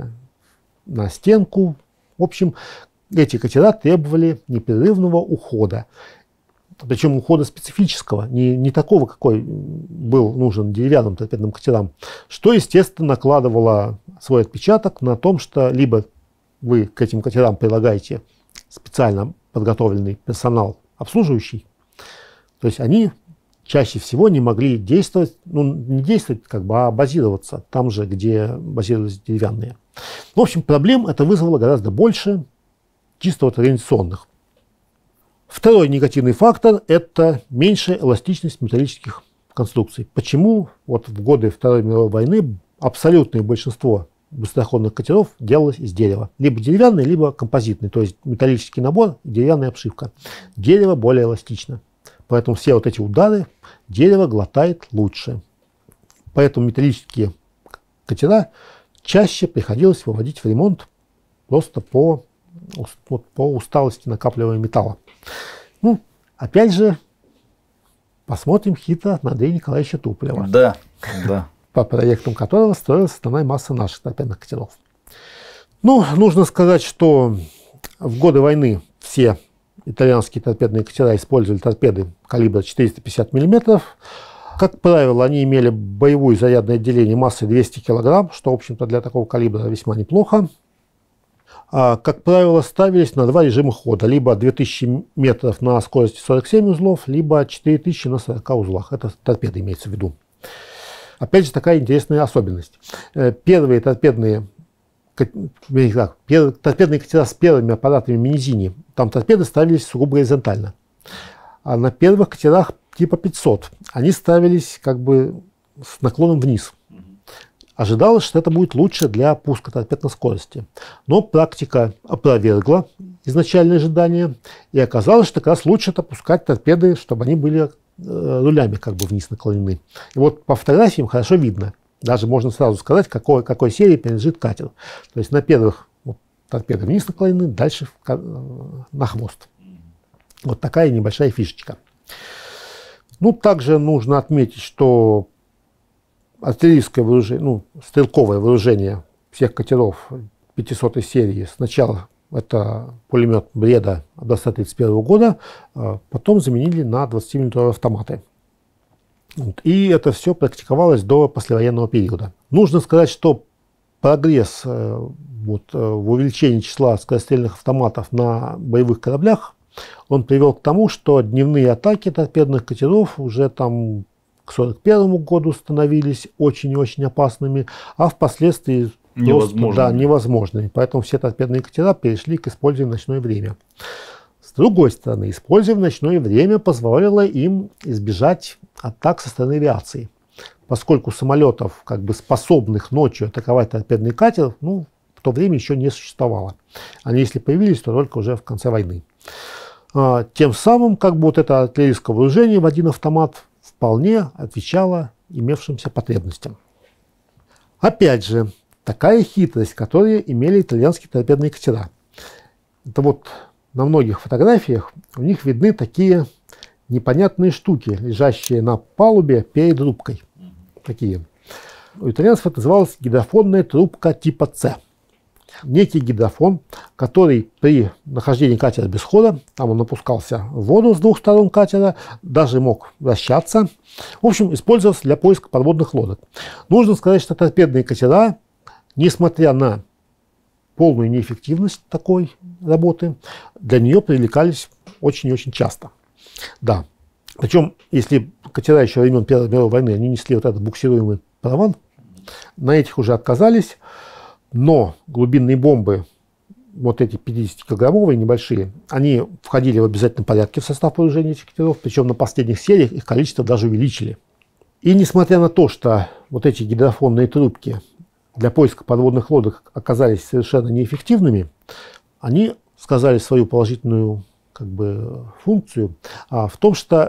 на стенку. В общем, эти катера требовали непрерывного ухода. Причем ухода специфического, не такого, какой был нужен деревянным торпедным катерам, что, естественно, накладывало свой отпечаток на том, что либо вы к этим катерам прилагаете специально подготовленный персонал обслуживающий, то есть они чаще всего не могли действовать, не действовать, а базироваться там же, где базировались деревянные. В общем, проблем это вызвало гораздо больше, чисто организационных. Второй негативный фактор – это меньшая эластичность металлических конструкций. Почему в годы Второй мировой войны абсолютное большинство быстроходных катеров делалось из дерева? Либо деревянный, либо композитный, то есть металлический набор, деревянная обшивка. Дерево более эластично. Поэтому все эти удары дерево глотает лучше. Поэтому металлические катера чаще приходилось выводить в ремонт просто по усталости накапливания металла. Опять же, посмотрим хитро на Андрея Николаевича Туполева. Да. По проектам которого строилась основная масса наших торпедных катеров. Нужно сказать, что в годы войны все итальянские торпедные катера использовали торпеды калибра 450 мм. Как правило, они имели боевое зарядное отделение массой 200 кг, что, в общем-то, для такого калибра весьма неплохо. Как правило, ставились на два режима хода. Либо 2000 метров на скорости 47 узлов, либо 4000 на 40 узлах. Это торпеды имеется в виду. Опять же, такая интересная особенность. Первые торпедные катера с первыми аппаратами Минезини, там торпеды ставились сугубо горизонтально. А на первых катерах типа 500 они ставились с наклоном вниз. Ожидалось, что это будет лучше для пуска торпед на скорости. Но практика опровергла изначальные ожидания, и оказалось, что как раз лучше пускать торпеды, чтобы они были рулями вниз наклонены. И по фотографиям хорошо видно. Даже можно сразу сказать, какой серии принадлежит катер. То есть на первых торпеды вниз наклонены, дальше на хвост. Вот такая небольшая фишечка. Также нужно отметить, что артиллерийское вооружение, стрелковое вооружение всех катеров 500 серии сначала это пулемет Бреда образца 1931 года, потом заменили на 20-мм автоматы. И это все практиковалось до послевоенного периода. Нужно сказать, что прогресс в увеличении числа скорострельных автоматов на боевых кораблях, он привел к тому, что дневные атаки торпедных катеров уже к 1941 году становились очень и очень опасными, а впоследствии невозможными. Поэтому все торпедные катера перешли к использованию в ночное время. С другой стороны, использование в ночное время позволило им избежать атак со стороны авиации, поскольку самолетов, способных ночью атаковать торпедный катер, в то время еще не существовало. Они, если появились, то только уже в конце войны. Тем самым, это артиллерийское вооружение в один автомат вполне отвечало имевшимся потребностям. Опять же, такая хитрость, которую имели итальянские торпедные катера. Это на многих фотографиях у них видны такие непонятные штуки, лежащие на палубе перед рубкой. Такие. У итальянцев это называлось гидрофонная трубка типа С. Некий гидрофон, который при нахождении катера без хода, там он опускался в воду с двух сторон катера, даже мог вращаться. В общем, использовался для поиска подводных лодок. Нужно сказать, что торпедные катера, несмотря на полную неэффективность такой работы, для нее привлекались очень и очень часто. Да. Причем, если катера еще времен Первой мировой войны, они несли вот этот буксируемый параван, на этих уже отказались. Но глубинные бомбы, вот эти 50-килограммовые небольшие, они входили в обязательном порядке в состав вооружения этих катеров, причем на последних сериях их количество даже увеличили. И несмотря на то, что вот эти гидрофонные трубки для поиска подводных лодок оказались совершенно неэффективными, они сказали свою положительную функцию в том, что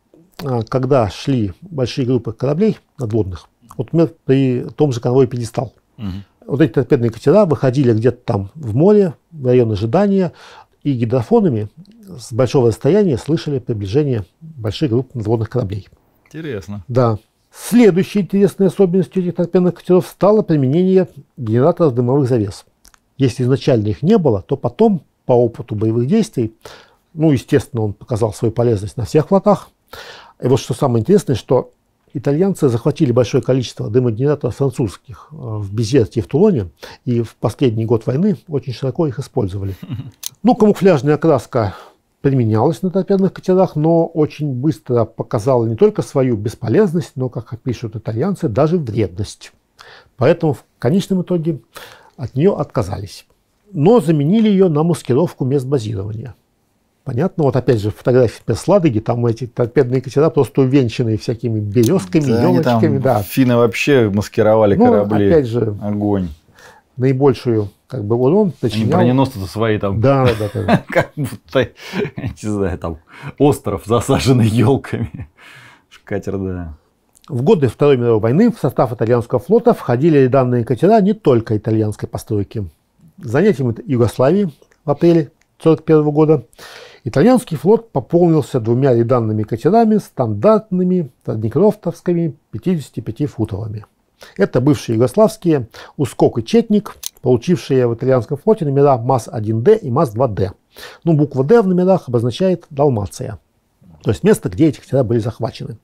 когда шли большие группы кораблей надводных, вот, например, при том же конвое «Пьедестал», вот эти торпедные катера выходили где-то там в море, в район ожидания, и гидрофонами с большого расстояния слышали приближение больших групп надводных кораблей. Интересно. Да. Следующей интересной особенностью этих торпедных катеров стало применение генераторов дымовых завес. Если изначально их не было, то потом, по опыту боевых действий, естественно, он показал свою полезность на всех флотах. И вот что самое интересное, что итальянцы захватили большое количество дымогенераторов французских в Безерте и в Тулоне, и в последний год войны очень широко их использовали. Камуфляжная окраска применялась на торпедных катерах, но очень быстро показала не только свою бесполезность, но, как пишут итальянцы, даже вредность. Поэтому в конечном итоге от нее отказались. Но заменили ее на маскировку мест базирования. Понятно, вот опять же фотографии с Ладоги, там эти торпедные катера просто увенчанные всякими березками, елочками. Да. Финны вообще маскировали корабли. Опять же, огонь. Наибольшую урон причинял. Они броненосцы-то свои там. Да. Как будто, я не знаю, там остров, засаженный елками. Катер, да. В годы Второй мировой войны в состав итальянского флота входили данные катера не только итальянской постройки. Занятием Югославии в апреле 1941 года итальянский флот пополнился двумя реданными катерами стандартными родникрофтовскими 55-футовыми. Это бывшие югославские «Ускок» и «Четник», получившие в итальянском флоте номера МАЗ-1Д и МАЗ-2Д. Буква «Д» в номерах обозначает Далмация, то есть место, где эти катера были захвачены.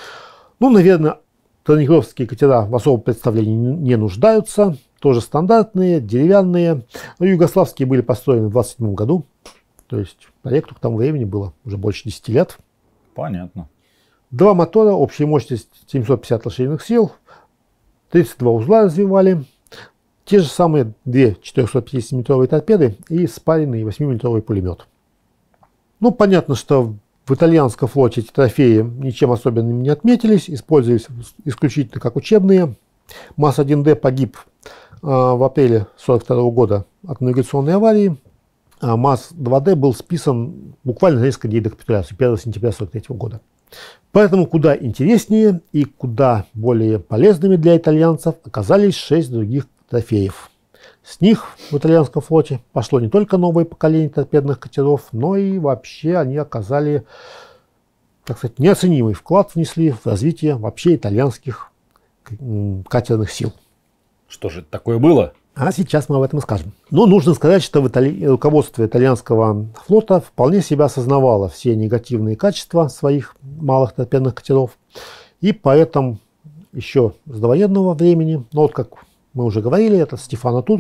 Наверное, родникрофтовские катера в особом представлении не нуждаются. Тоже стандартные, деревянные. Югославские были построены в 1927 году. То есть проекту к тому времени было уже больше 10 лет. Понятно. Два мотора, общая мощность 750 лошадиных сил, 32 узла развивали. Те же самые две 450-метровые торпеды и спаренный 8-метровый пулемет. Понятно, что в итальянском флоте эти трофеи ничем особенным не отметились, использовались исключительно как учебные. МАЗ-1Д погиб в апреле 1942 года от навигационной аварии, а МАЗ-2Д был списан буквально за несколько дней до капитуляции, 1 сентября 1943 года. Поэтому куда интереснее и куда более полезными для итальянцев оказались 6 других трофеев. С них в итальянском флоте пошло не только новое поколение торпедных катеров, но и вообще они оказали, так сказать, неоценимый вклад внесли в развитие вообще итальянских катерных сил. Что же это такое было? А сейчас мы об этом и скажем. Нужно сказать, что руководство итальянского флота вполне себя осознавало все негативные качества своих малых торпедных катеров. И поэтому еще с довоенного времени, как мы уже говорили, это Стефано Тур.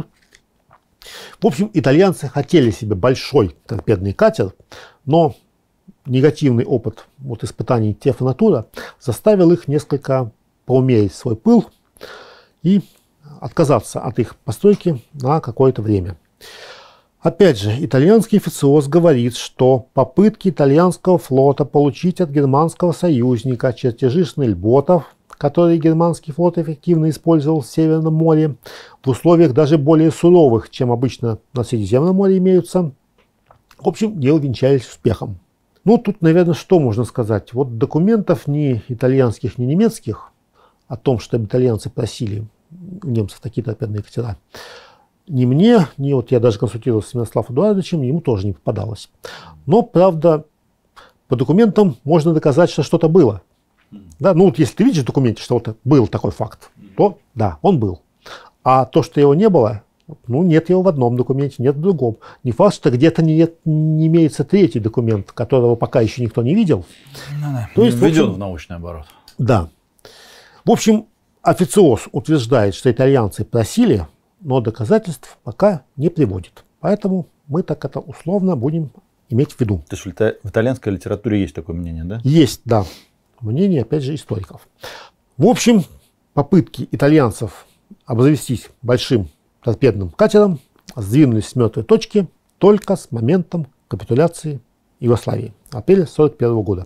В общем, итальянцы хотели себе большой торпедный катер, но негативный опыт испытаний Стефано Тура заставил их несколько поумерить свой пыл и отказаться от их постройки на какое-то время. Опять же, итальянский официоз говорит, что попытки итальянского флота получить от германского союзника чертежи шнельботов, которые германский флот эффективно использовал в Северном море, в условиях даже более суровых, чем обычно на Средиземном море имеются, в общем, не увенчались успехом. Тут, наверное, что можно сказать? Документов ни итальянских, ни немецких о том, что итальянцы просили у немцев такие торпедные катера, ни мне, ни вот я даже консультировался с Мирославом Эдуардовичем, ему тоже не попадалось. Но, правда, по документам можно доказать, что что-то было. Да, ну вот если ты видишь в документе, что вот был такой факт, то да, он был. А то, что его не было, ну нет его в одном документе, нет в другом. Не факт, что где-то не имеется третий документ, которого пока еще никто не видел. Ну, да. То есть, введен в научный оборот. Да. В общем, официоз утверждает, что итальянцы просили, но доказательств пока не приводит. Поэтому мы так это условно будем иметь в виду. То есть в итальянской литературе есть такое мнение, да? Есть, да. Мнение, опять же, историков. В общем, попытки итальянцев обзавестись большим торпедным катером сдвинулись с мертвой точки только с моментом капитуляции Югославии, апреля 1941 года.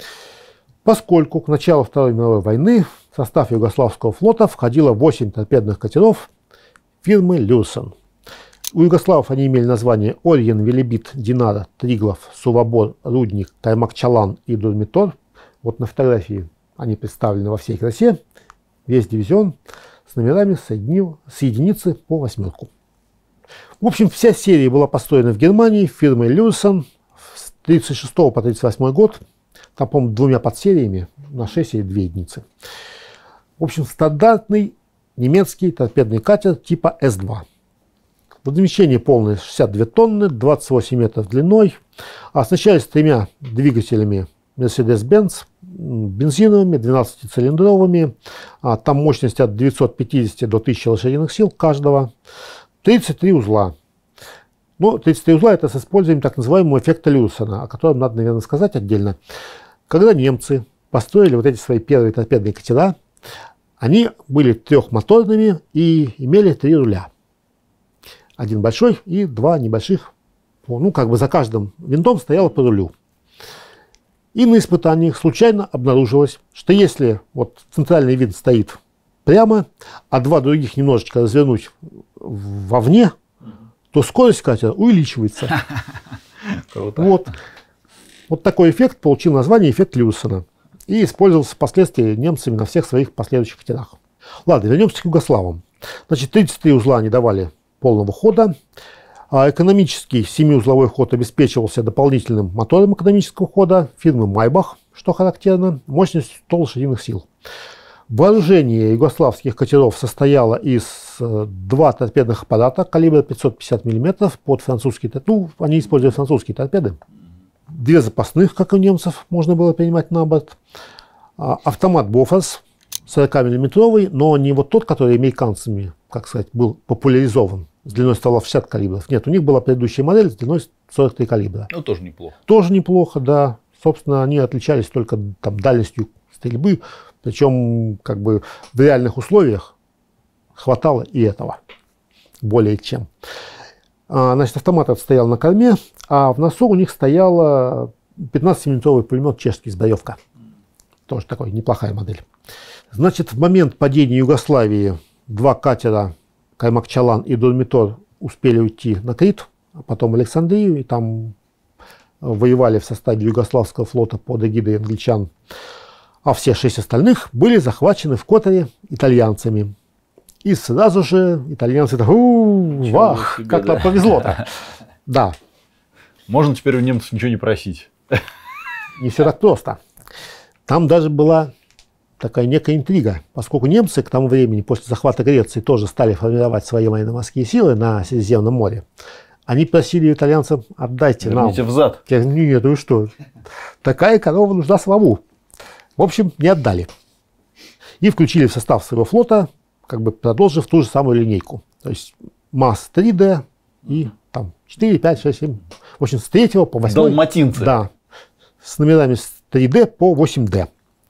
Поскольку к началу Второй мировой войны в состав Югославского флота входило 8 торпедных катеров фирмы «Люрсен». У югославов они имели название «Ориен», «Велибит», «Динара», «Триглав», «Сувабор», «Рудник», «Каймак-Чалан» и «Дурмитор». Вот на фотографии они представлены во всей красе. Весь дивизион с номерами с единицы по восьмерку. В общем, вся серия была построена в Германии фирмой «Люрсен» с 1936 по 1938 год. Там, по-моему, двумя подсериями на 6 или 2 единицы. В общем, стандартный немецкий торпедный катер типа С-2. Водомещение полное 62 тонны, 28 метров длиной. Оснащались 3 двигателями Mercedes-Benz, бензиновыми, 12-цилиндровыми. Там мощность от 950 до 1000 лошадиных сил каждого. 33 узла. Но 33 узла это с использованием так называемого эффекта Люрсена, о котором надо, наверное, сказать отдельно. Когда немцы построили вот эти свои первые торпедные катера, они были трехмоторными и имели 3 руля. Один большой и 2 небольших. Ну, как бы за каждым винтом стояло по рулю. И на испытаниях случайно обнаружилось, что если вот центральный винт стоит прямо, а 2 других немножечко развернуть вовне, то скорость катера увеличивается. Вот такой эффект получил название эффект Люрсена и использовался впоследствии немцами на всех своих последующих катерах. Ладно, вернемся к югославам. Значит, 33 узла они давали полного хода. А экономический 7-узловой ход обеспечивался дополнительным мотором экономического хода фирмы Майбах, что характерно, мощностью 100 лошадиных сил. Вооружение югославских катеров состояло из 2 торпедных аппарата калибра 550 мм под французские торпеды. Ну, они использовали французские торпеды. 2 запасных, как у немцев, можно было принимать на борт. Автомат Бофорс 40 мм, но не вот тот, который американцами, как сказать, был популяризован с длиной ствола в 60 калибров. Нет, у них была предыдущая модель с длиной 43 калибра. Ну, тоже неплохо. Тоже неплохо, да. Собственно, они отличались только там дальностью стрельбы. Причем, как бы, в реальных условиях хватало и этого. Более чем. Значит, автомат этот стоял на корме, а в носу у них стоял 15-мм пулемет чешский «Сбоевка». Тоже такой неплохая модель. Значит, в момент падения Югославии 2 катера Каймак-Чалан и Дурмитор успели уйти на Крит, а потом в Александрию, и там воевали в составе Югославского флота под эгидой англичан. А все 6 остальных были захвачены в Которе итальянцами. И сразу же итальянцы так, вах, как нам повезло-то. Да. Можно теперь у немцев ничего не просить. Не все так просто. Там даже была такая некая интрига, поскольку немцы к тому времени, после захвата Греции, тоже стали формировать свои военно-морские силы на Средиземном море. Они просили итальянцам: отдайте нам. Верните взад. Нет, ну что, такая корова нужна самому. В общем, не отдали. И включили в состав своего флота, как бы продолжив ту же самую линейку. То есть МАС 3D и там 4, 5, 6, 7. В общем, с 3 по 8. Далматинцы. Да. С номерами с 3D по 8D.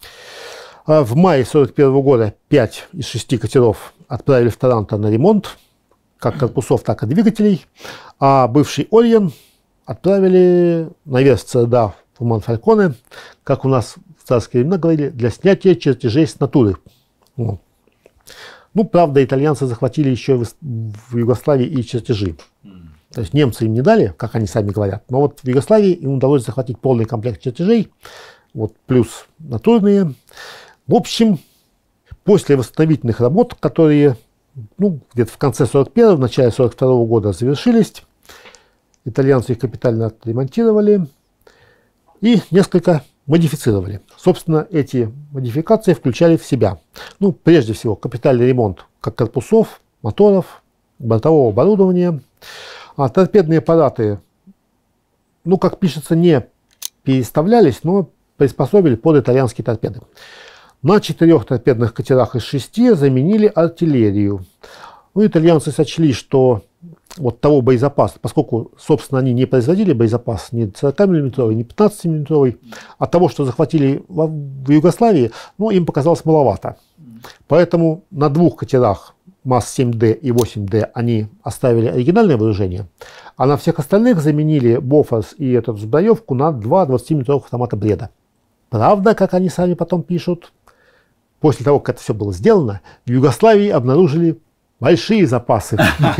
В мае 1941 года 5 из 6 катеров отправили в Таранто на ремонт, как корпусов, так и двигателей. А бывший Ориен отправили наверх ЦРДА в Монфальконе, как у нас в царские времена говорили, для снятия чертежей с натуры. Вот. Ну, правда, итальянцы захватили еще в Югославии и чертежи. То есть немцы им не дали, как они сами говорят, но вот в Югославии им удалось захватить полный комплект чертежей, вот, плюс натурные. В общем, после восстановительных работ, которые ну, где-то в конце 41-го, в начале 42-го года завершились. Итальянцы их капитально отремонтировали и несколько модифицировали. Собственно, эти модификации включали в себя, ну, прежде всего, капитальный ремонт как корпусов, моторов, бортового оборудования. А торпедные аппараты, ну, как пишется, не переставлялись, но приспособили под итальянские торпеды. На 4 торпедных катерах из 6 заменили артиллерию. Ну, итальянцы сочли, что вот того боезапаса, поскольку, собственно, они не производили боезапас ни 40-мм, ни 15-мм, от того, что захватили в Югославии, ну, им показалось маловато. Поэтому на 2 катерах МАЗ-7Д и 8Д они оставили оригинальное вооружение, а на всех остальных заменили Бофорс и эту сброевку на 2 20-мм автомата Бреда. Правда, как они сами потом пишут, после того, как это все было сделано, в Югославии обнаружили большие запасы,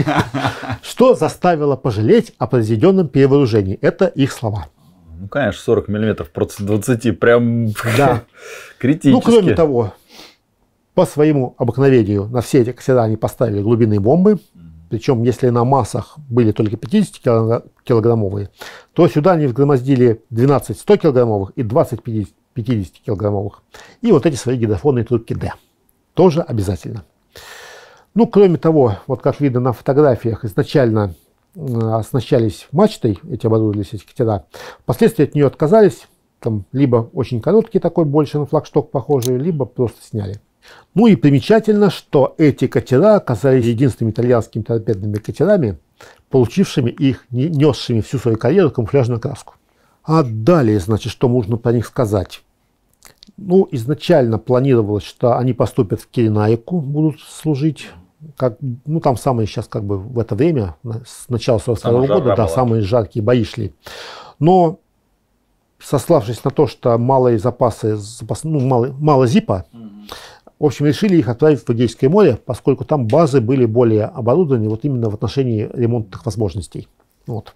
что заставило пожалеть о произведенном перевооружении. Это их слова. Ну, конечно, 40 мм против 20, прям да. критически. Ну, кроме того, по своему обыкновению на все эти катера они поставили глубинные бомбы. Причем, если на массах были только 50-килограммовые, то сюда они вгромоздили 12 100-килограммовых и 20 50-килограммовых. И вот эти свои гидрофонные трубки Д. Тоже обязательно. Ну, кроме того, вот как видно на фотографиях, изначально оснащались мачтой, оборудовались эти катера. Впоследствии от нее отказались. Там либо очень короткий такой, больше на флагшток похожий, либо просто сняли. Ну и примечательно, что эти катера оказались единственными итальянскими торпедными катерами, получившими их, несшими всю свою карьеру камуфляжную краску. А далее, значит, что можно про них сказать? Ну, изначально планировалось, что они поступят в Киренайку, будут служить. Как, ну, там самые сейчас, как бы, в это время, с начала 42-го года, да, самые жаркие бои шли. Но, сославшись на то, что малые запасы, ну, мало ЗИПа, в общем, решили их отправить в Эгейское море, поскольку там базы были более оборудованы вот именно в отношении ремонтных возможностей. Вот.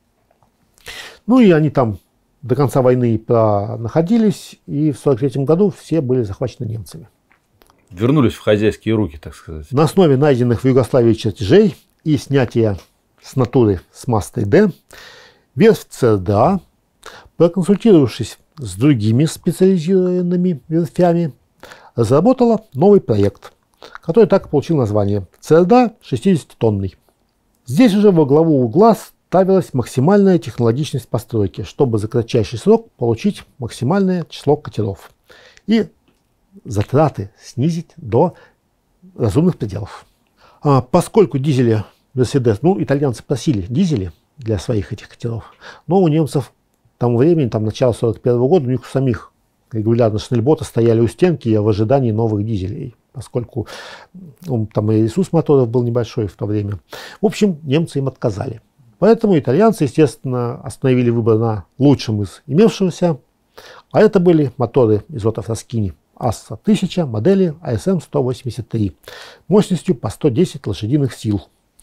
Ну и они там до конца войны находились, и в 1943 году все были захвачены немцами. Вернулись в хозяйские руки, так сказать. На основе найденных в Югославии чертежей и снятия с натуры с мастой Д, верфь ЦРДА, проконсультировавшись с другими специализированными верфями, разработала новый проект, который так и получил название ЦРДА 60-тонный. Здесь уже во главу угла ставилась максимальная технологичность постройки, чтобы за кратчайший срок получить максимальное число катеров и затраты снизить до разумных пределов. Поскольку дизели Мерседес, ну, итальянцы просили дизели для своих этих катеров, но у немцев к тому времени, там начало 41 года, у них самих регулярно шнельботы стояли у стенки в ожидании новых дизелей, поскольку там и ресурс моторов был небольшой в то время. В общем, немцы им отказали. Поэтому итальянцы, естественно, остановили выбор на лучшем из имевшегося, а это были моторы Изотов Раскини АССА 1000 модели АСМ-183 мощностью по 110 лошадиных сил.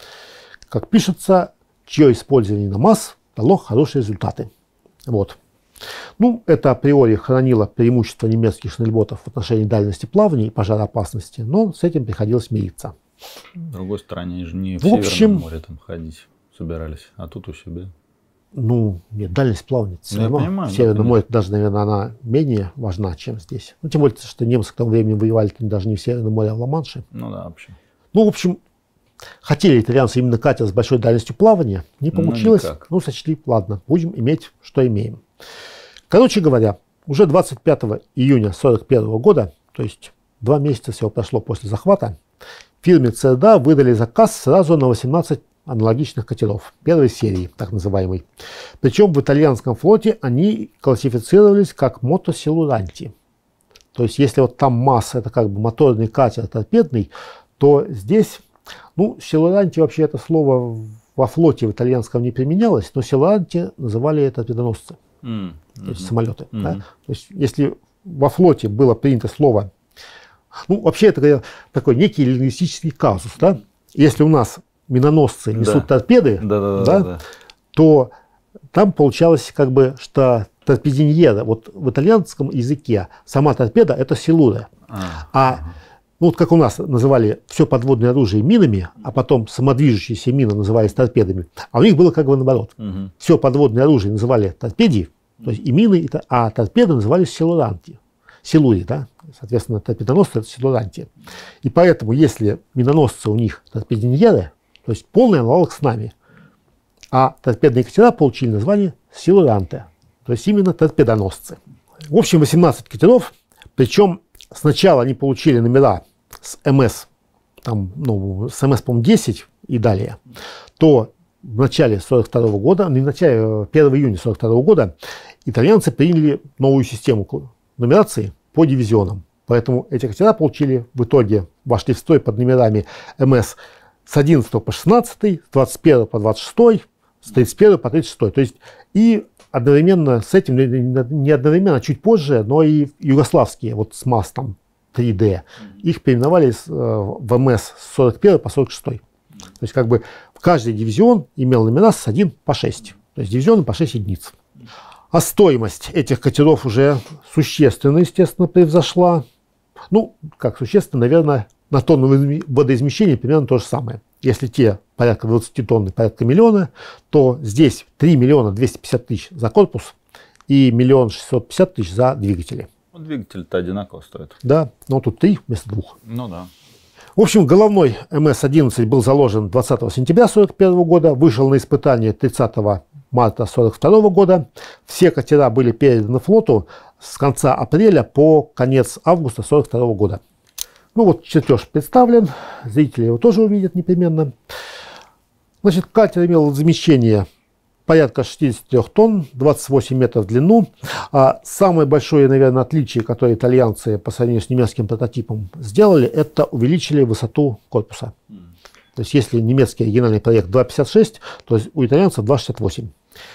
Как пишется, чье использование на МАЗ дало хорошие результаты. Вот. Ну, это априори хранило преимущество немецких шнельботов в отношении дальности плавания и пожароопасности, но с этим приходилось мириться. С другой стороны, они же не в Северном море там ходить собирались, а тут у себя. Ну, нет, дальность плавания все равно. В Северном море даже, наверное, она менее важна, чем здесь. Ну, тем более, что немцы к тому времени воевали даже не в Северном море, а в Ла-Манше. Ну да, вообще. Ну, в общем, хотели итальянцы именно катер с большой дальностью плавания, не получилось. Ну, сочли, ладно, будем иметь, что имеем. Короче говоря, уже 25 июня 1941 года, то есть 2 месяца всего прошло после захвата, фирме ЦРДА выдали заказ сразу на 18 аналогичных катеров первой серии, так называемой. Причем в итальянском флоте они классифицировались как мотосилуранти. То есть если вот там масса, это как бы моторный катер торпедный, то здесь, ну, силуранти вообще это слово во флоте в итальянском не применялось, но силуранти называли торпедоносцы, то есть самолеты. Да? То есть если во флоте было принято слово, ну, вообще это такой некий лингвистический казус, да? Если у нас миноносцы несут торпеды, то там получалось как бы, что торпединьера, вот в итальянском языке сама торпеда это силура, Ну вот как у нас называли все подводное оружие минами, а потом самодвижущиеся мины назывались торпедами, а у них было как бы наоборот. Все подводное оружие называли торпеди, то есть и мины, а торпеды назывались силуранти. Силури, да? Соответственно, торпедоносцы — это силуранти. И поэтому, если миноносцы у них торпединьеры, то есть полный аналог с нами, а торпедные катера получили название силуранты, то есть именно торпедоносцы. В общем, 18 катеров, причем сначала они получили номера с МС, там, ну, с МС, по-моему, 10 и далее, то в начале 42 года, в начале 1 июня 42 года итальянцы приняли новую систему нумерации по дивизионам. Поэтому эти катера получили в итоге, вошли в строй под номерами МС с 11 по 16, с 21 по 26, с 31 по 36. То есть и одновременно с этим, не одновременно, а чуть позже, но и югославские, вот с МАС там 3D, их переименовали в МС с 41 по 46. То есть как бы каждый дивизион имел номера с 1 по 6. То есть дивизионы по 6 единиц. А стоимость этих катеров уже существенно, естественно, превзошла. Ну, как существенно, наверное, на тонну водоизмещения примерно то же самое. Если те порядка 20 тонн, порядка миллиона, то здесь 3 миллиона 250 тысяч за корпус и 1 650 000 за двигатели. Ну, двигатель-то одинаково стоит. Да, но тут 3 вместо 2. Ну да. В общем, головной МС-11 был заложен 20 сентября 1941 года, вышел на испытание 30 марта 1942 года. Все катера были переданы флоту с конца апреля по конец августа 1942 года. Ну вот чертеж представлен, зрители его тоже увидят непременно. Значит, катер имел замещение порядка 63 тонн, 28 метров в длину. А самое большое, наверное, отличие, которое итальянцы по сравнению с немецким прототипом сделали, это увеличили высоту корпуса. То есть если немецкий оригинальный проект 2,56, то у итальянцев 2,68.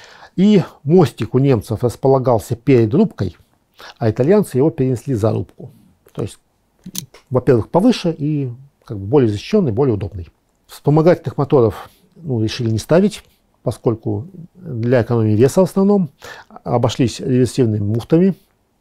И мостик у немцев располагался перед рубкой, а итальянцы его перенесли за рубку. То есть, во-первых, повыше и как бы более защищенный, более удобный. Вспомогательных моторов решили не ставить, поскольку для экономии веса в основном обошлись реверсивными муфтами.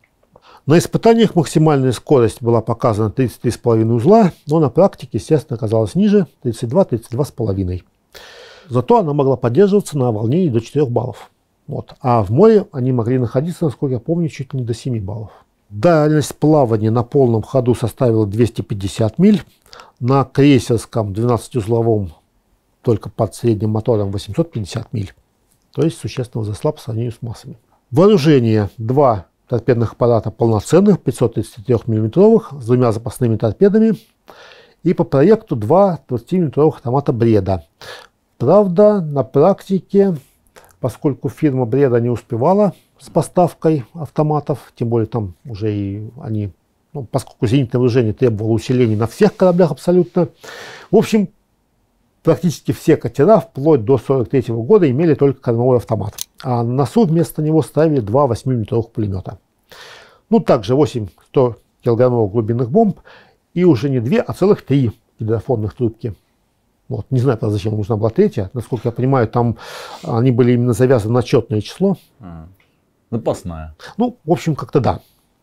На испытаниях максимальная скорость была показана 33,5 узла, но на практике, естественно, оказалась ниже, 32-32,5. Зато она могла поддерживаться на волнении до 4 баллов. Вот. А в море они могли находиться, насколько я помню, чуть ли не до 7 баллов. Дальность плавания на полном ходу составила 250 миль, на крейсерском 12-узловом только под средним мотором 850 миль. То есть существенно возросла по сравнению с массами. Вооружение: 2 торпедных аппарата полноценных, 533 мм, с 2 запасными торпедами. И по проекту 2 20-мм автомата Бреда. Правда, на практике, поскольку фирма Бреда не успевала с поставкой автоматов, тем более там уже и они, поскольку зенитное вооружение требовало усилений на всех кораблях абсолютно, в общем, практически все катера вплоть до 1943 года имели только кормовой автомат, а на носу вместо него ставили 2 8-мм пулемета. Ну, также 8 100-килограммовых глубинных бомб и уже не 2, а целых 3 гидрофонных трубки. Вот. Не знаю, правда, зачем нужна была 3-я. Насколько я понимаю, там они были именно завязаны на четное число. Запасная. Ну, в общем, как-то да.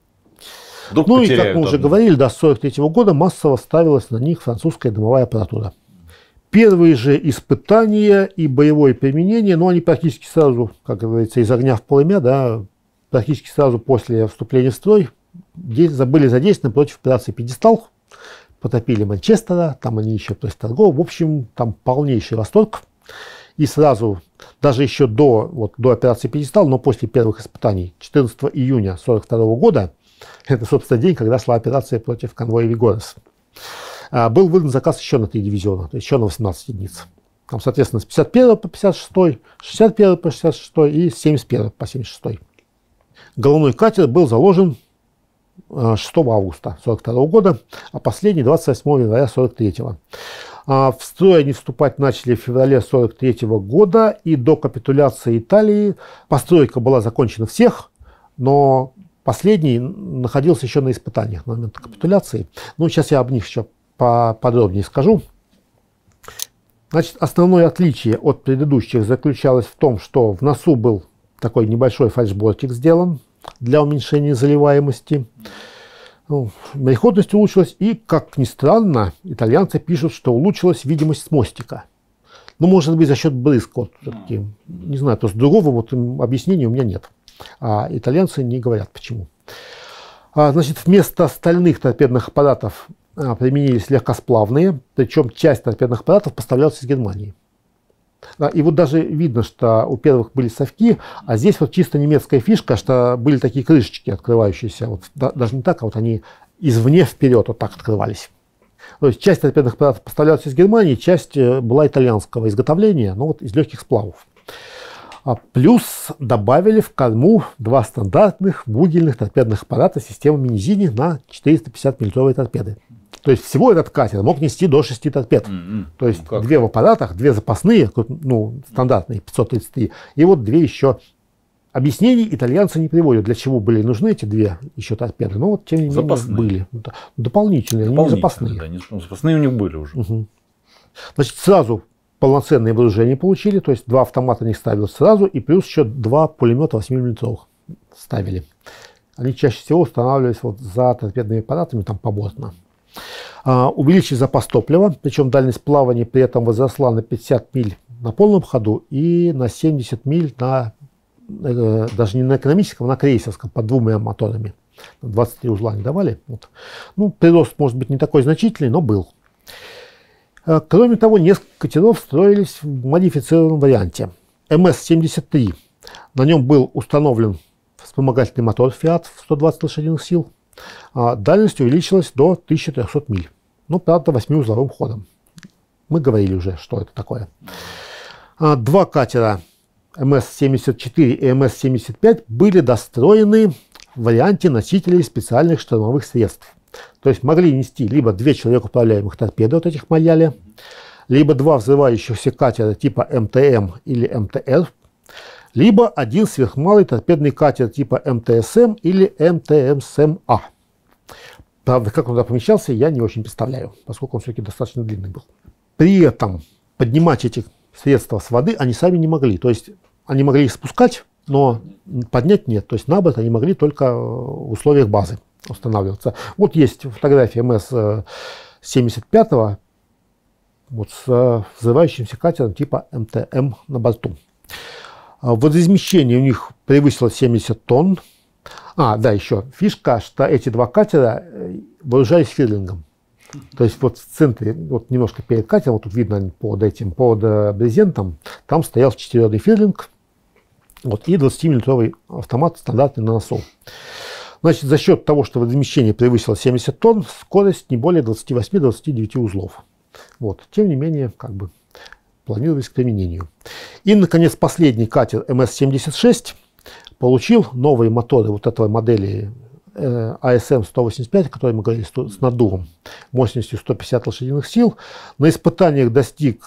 Вдруг ну и, как мы уже говорили, до 1943 года массово ставилась на них французская дымовая аппаратура. Первые же испытания и боевое применение, они практически сразу, как говорится, из огня в полымя, да, практически сразу после вступления в строй были задействованы против операции «Пьедестал». Потопили Манчестера, там они еще то есть торговали. В общем, там полнейший восторг. И сразу, даже еще до операции «Пьедестал», но после первых испытаний, 14 июня 1942 года, это, собственно, день, когда шла операция против конвоя «Вигорес», был выдан заказ еще на 3 дивизиона, то есть еще на 18 единиц. Там, соответственно, с 51 по 56, 61 по 66 и с 71 по 76. Головной катер был заложен 6 августа 1942 года, а последний 28 января 1943. В строй они вступать начали в феврале 1943 года, и до капитуляции Италии постройка была закончена всех, но последний находился еще на испытаниях на момент капитуляции. Сейчас я об них еще поподробнее скажу. Значит, основное отличие от предыдущих заключалось в том, что в носу был такой небольшой фальшбортик сделан для уменьшения заливаемости. Ну, мореходность улучшилась, и, как ни странно, итальянцы пишут, что улучшилась видимость с мостика. Ну, может быть, за счет брызг. Вот, не знаю, то есть другого вот объяснения у меня нет. А итальянцы не говорят, почему. Значит, вместо стальных торпедных аппаратов применились легкосплавные, причем часть торпедных аппаратов поставлялась из Германии. И вот даже видно, что у первых были совки, а здесь вот чисто немецкая фишка, что были такие крышечки открывающиеся. Вот, даже не так, а вот они извне вперед вот так открывались. То есть часть торпедных аппаратов поставлялась из Германии, часть была итальянского изготовления, но вот из легких сплавов. Плюс добавили в корму два стандартных бугельных торпедных аппарата системы Минизини на 450 мм торпеды. То есть всего этот катер мог нести до 6 торпед. То есть две в аппаратах, две запасные, ну, стандартные, 533, и вот две еще. Объяснений итальянцы не приводят, для чего были нужны эти две еще торпеды. Но вот тем не менее были. Дополнительные, они не запасные. Да, запасные у них были уже. Значит, сразу полноценное вооружение получили, то есть два автомата не ставилось сразу, и плюс еще два пулемета 8 мм ставили. Они чаще всего устанавливались вот за торпедными аппаратами, там побортно. Увеличили запас топлива, причем дальность плавания при этом возросла на 50 миль на полном ходу и на 70 миль на, даже не на экономическом, а на крейсерском, под двумя моторами. 23 узла не давали. Вот. Ну, прирост может быть не такой значительный, но был. Кроме того, несколько катеров строились в модифицированном варианте. МС-73. На нем был установлен вспомогательный мотор Fiat в 120 лошадиных сил. Дальность увеличилась до 1300 миль. Ну, правда, 8-узловым ходом. Мы говорили уже, что это такое. Два катера МС-74 и МС-75 были достроены в варианте носителей специальных штурмовых средств. То есть могли нести либо две человекоуправляемых торпеды, вот этих Майяли, либо два взрывающихся катера типа МТМ или МТР, либо один сверхмалый торпедный катер типа МТСМ или МТМСМА. Правда, как он туда помещался, я не очень представляю, поскольку он все-таки достаточно длинный был. При этом поднимать эти средства с воды они сами не могли. То есть они могли их спускать, но поднять нет. То есть на борт они могли только в условиях базы устанавливаться. Вот есть фотография МС-75 вот с взрывающимся катером типа МТМ на борту. Водоизмещение у них превысило 70 тонн. Да, еще фишка, что эти два катера вооружались фирлингом. То есть вот в центре, вот немножко перед катером, вот тут видно под брезентом, там стоял четверный фирлинг, вот, и 20-миллиметровый автомат стандартный на носу. Значит, за счет того, что водоизмещение превысило 70 тонн, скорость не более 28-29 узлов. Вот. Тем не менее, как бы планировались к применению. И, наконец, последний катер МС-76 получил новые моторы вот этой модели АСМ-185, о которой мы говорили, с наддувом, мощностью 150 лошадиных сил. На испытаниях достиг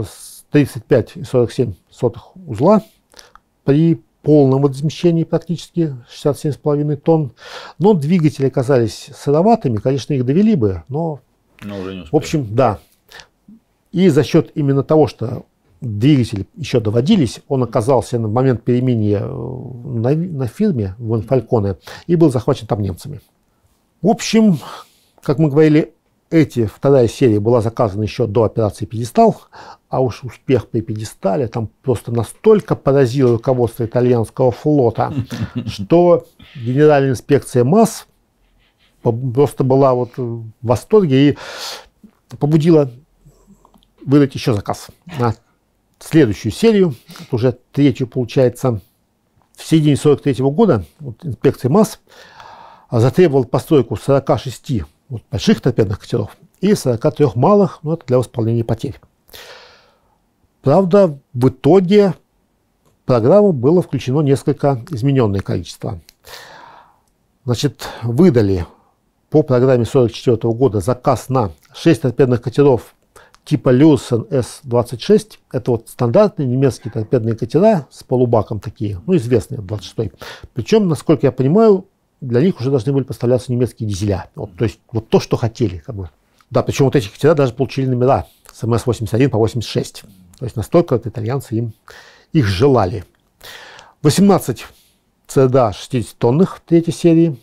35,47 узла при полном водоизмещении практически 67,5 тонн. Но двигатели оказались сыроватыми, конечно, их довели бы, но уже не успели. В общем, да. И за счет именно того, что двигатели еще доводились, он оказался на момент перемены на фирме в Фальконе и был захвачен там немцами. В общем, как мы говорили, вторая серия была заказана еще до операции «Пьедестал», а уж успех при «Пьедестале» там просто настолько поразило руководство итальянского флота, что Генеральная инспекция МАС просто была вот в восторге и побудила выдать еще заказ на следующую серию, уже третью получается. В середине 1943 года вот, инспекция МАС затребовала постройку 46 вот, больших торпедных катеров и 43 малых, но это для восполнения потерь. Правда, в итоге в программу было включено несколько измененное количество. Значит, выдали по программе 1944 года заказ на 6 торпедных катеров типа Люсен С-26. Это вот стандартные немецкие торпедные катера с полубаком такие, ну известные, 26-й. Причем, насколько я понимаю, для них уже должны были поставляться немецкие дизеля. Вот, то есть вот то, что хотели. Как бы. Да, причем вот эти катера даже получили номера с МС-81 по 86. То есть настолько вот итальянцы их желали. 18 ЦДА 60-тонных третьей серии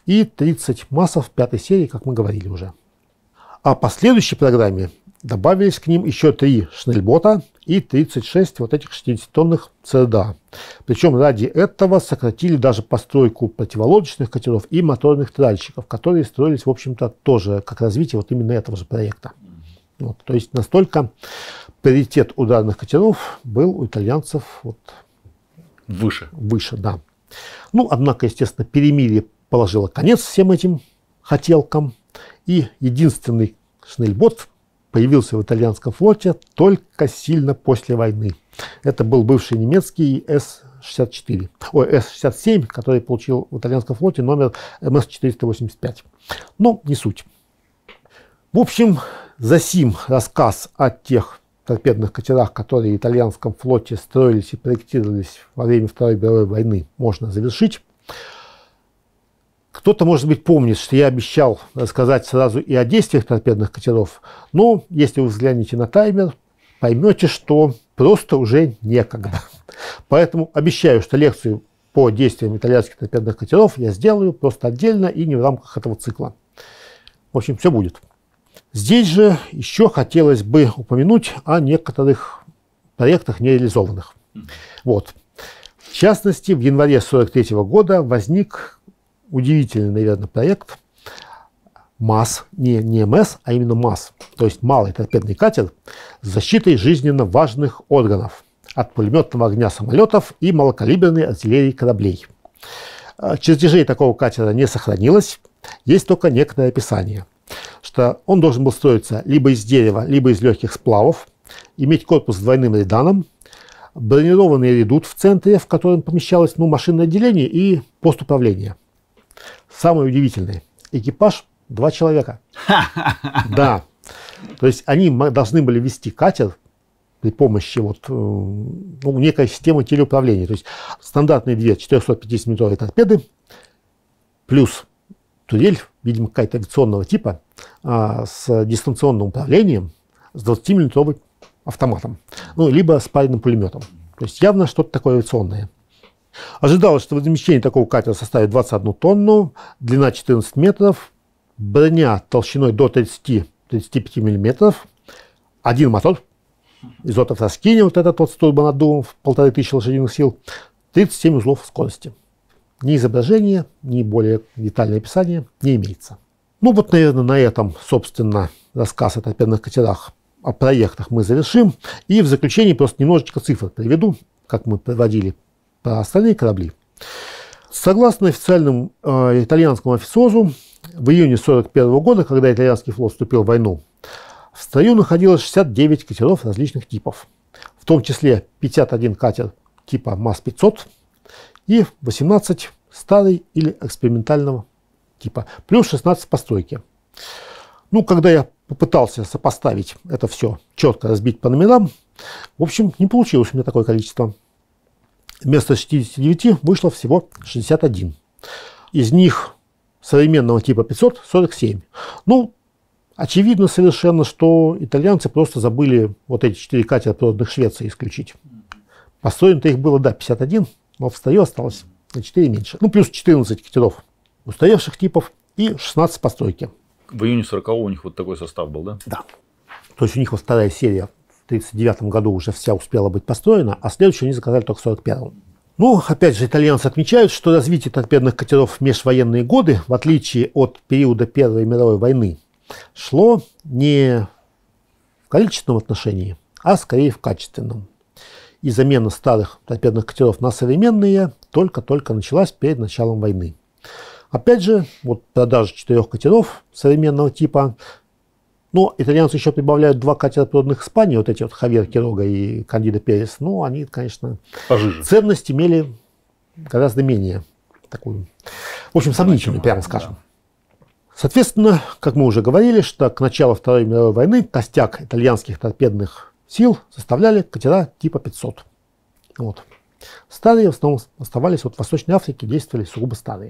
и 30 массов 5 серии, как мы говорили уже. А по следующей программе добавились к ним еще 3 шнельбота и 36 вот этих 60-тонных ЦРДА. Причем ради этого сократили даже постройку противолодочных катеров и моторных тральщиков, которые строились, в общем-то, тоже как развитие вот именно этого же проекта. Вот, то есть настолько приоритет ударных катеров был у итальянцев вот выше, да. Ну, однако, естественно, перемирие положило конец всем этим хотелкам, и единственный шнельбот появился в итальянском флоте только сильно после войны. Это был бывший немецкий С-67, который получил в итальянском флоте номер МС-485. Но не суть. В общем, засим рассказ о тех торпедных катерах, которые в итальянском флоте строились и проектировались во время Второй мировой войны, можно завершить. Кто-то, может быть, помнит, что я обещал рассказать сразу и о действиях торпедных катеров, но если вы взглянете на таймер, поймете, что просто уже некогда. Поэтому обещаю, что лекцию по действиям итальянских торпедных катеров я сделаю просто отдельно и не в рамках этого цикла. В общем, все будет. Здесь же еще хотелось бы упомянуть о некоторых проектах нереализованных. Вот. В частности, в январе 1943 года возник удивительный, наверное, проект МАС, не МС, а именно МАС, то есть малый торпедный катер с защитой жизненно важных органов от пулеметного огня самолетов и малокалиберной артиллерии кораблей. Чертежей такого катера не сохранилось, есть только некоторое описание, что он должен был строиться либо из дерева, либо из легких сплавов, иметь корпус с двойным реданом, бронированный редут в центре, в котором помещалось машинное отделение и пост управления. Самое удивительное, экипаж 2 человека. Да, то есть они должны были вести катер при помощи некой системы телеуправления. То есть стандартные 2 450-метровые торпеды плюс турель, видимо, какая-то авиационного типа, с дистанционным управлением, с 20-миллиметровым автоматом, либо с паренным пулеметом. То есть явно что-то такое авиационное. Ожидалось, что возмещение такого катера составит 21 тонну, длина 14 метров, броня толщиной до 30-35 миллиметров, один мотор, изотов Раскини, вот этот вот с турбонаддувом в 1500 лошадиных сил, 37 узлов скорости. Ни изображения, ни более детальное описание не имеется. Наверное, на этом, собственно, рассказ о торпедных катерах, о проектах мы завершим. И в заключение просто немножечко цифр приведу, как мы проводили про остальные корабли. Согласно официальному итальянскому официозу, в июне 1941 года, когда итальянский флот вступил в войну, в строю находилось 69 катеров различных типов, в том числе 51 катер типа МАС-500 и 18 старый или экспериментального типа, плюс 16 постройки. Когда я попытался сопоставить это все, четко разбить по номерам, в общем, не получилось у меня такое количество. Вместо 69 вышло всего 61. Из них современного типа 500 – 47. Очевидно совершенно, что итальянцы просто забыли вот эти 4 катера, проданных Швеции, исключить. Построено-то их было, 51, но в строю осталось на 4 меньше. Плюс 14 катеров устаревших типов и 16 постройки. В июне 40-го у них вот такой состав был, да? Да. То есть у них вот вторая серия в 1939 году уже вся успела быть построена, а следующую они заказали только в 1941. Опять же, итальянцы отмечают, что развитие торпедных катеров в межвоенные годы, в отличие от периода Первой мировой войны, шло не в количественном отношении, а скорее в качественном. И замена старых торпедных катеров на современные только-только началась перед началом войны. Опять же, продажа 4 катеров современного типа. Но итальянцы еще прибавляют 2 катера, проданных Испании, вот эти Хавьер Кирога и Кандидо Перес. Они, конечно, пожиже. Ценность имели гораздо менее такую, в общем, сомнительную, прямо скажем. Да. Соответственно, как мы уже говорили, что к началу Второй мировой войны костяк итальянских торпедных сил составляли катера типа 500. Старые в основном оставались в Восточной Африке, действовали сугубо старые.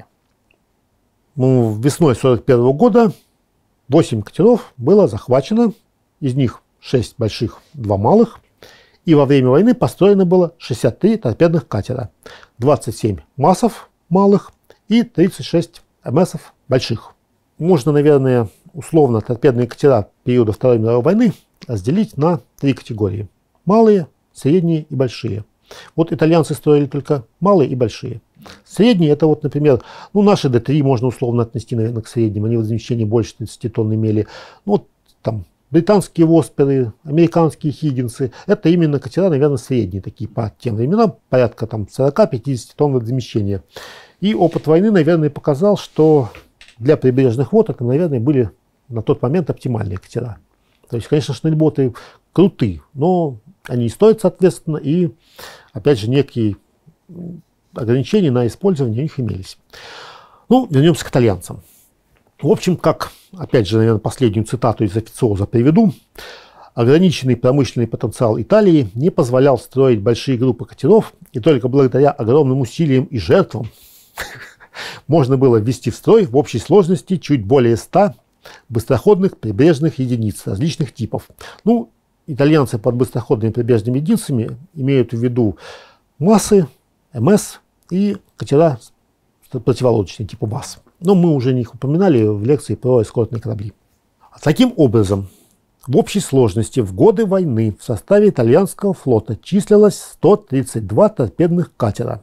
Весной 1941 года 8 катеров было захвачено, из них 6 больших, 2 малых. И во время войны построено было 63 торпедных катера, 27 МАСов малых и 36 МСов больших. Можно, наверное, условно торпедные катера периода Второй мировой войны разделить на 3 категории. Малые, средние и большие. Вот итальянцы строили только малые и большие. Средние — это вот, например, наши Д-3 можно условно отнести, наверное, к средним. Они возмещение больше 30 тонн имели. Вот там британские Восперы, американские Хиггинсы — это именно катера, наверное, средние такие по тем временам, порядка там 40-50 тонн водозамещения. И опыт войны, наверное, показал, что для прибрежных вод это, наверное, были на тот момент оптимальные катера. То есть, конечно, шнельботы крутые, но они и стоят, соответственно, и, опять же, некие ограничения на использование у них имелись. Вернемся к итальянцам. В общем, как, опять же, наверное, последнюю цитату из официоза приведу. Ограниченный промышленный потенциал Италии не позволял строить большие группы катеров, и только благодаря огромным усилиям и жертвам можно было ввести в строй в общей сложности чуть более 100 быстроходных прибрежных единиц различных типов. Итальянцы под быстроходными прибрежными единицами имеют в виду массы, МС и катера противолодочные типа ВАС. Но мы уже их упоминали в лекции про эскортные корабли. Таким образом, в общей сложности в годы войны в составе итальянского флота числилось 132 торпедных катера,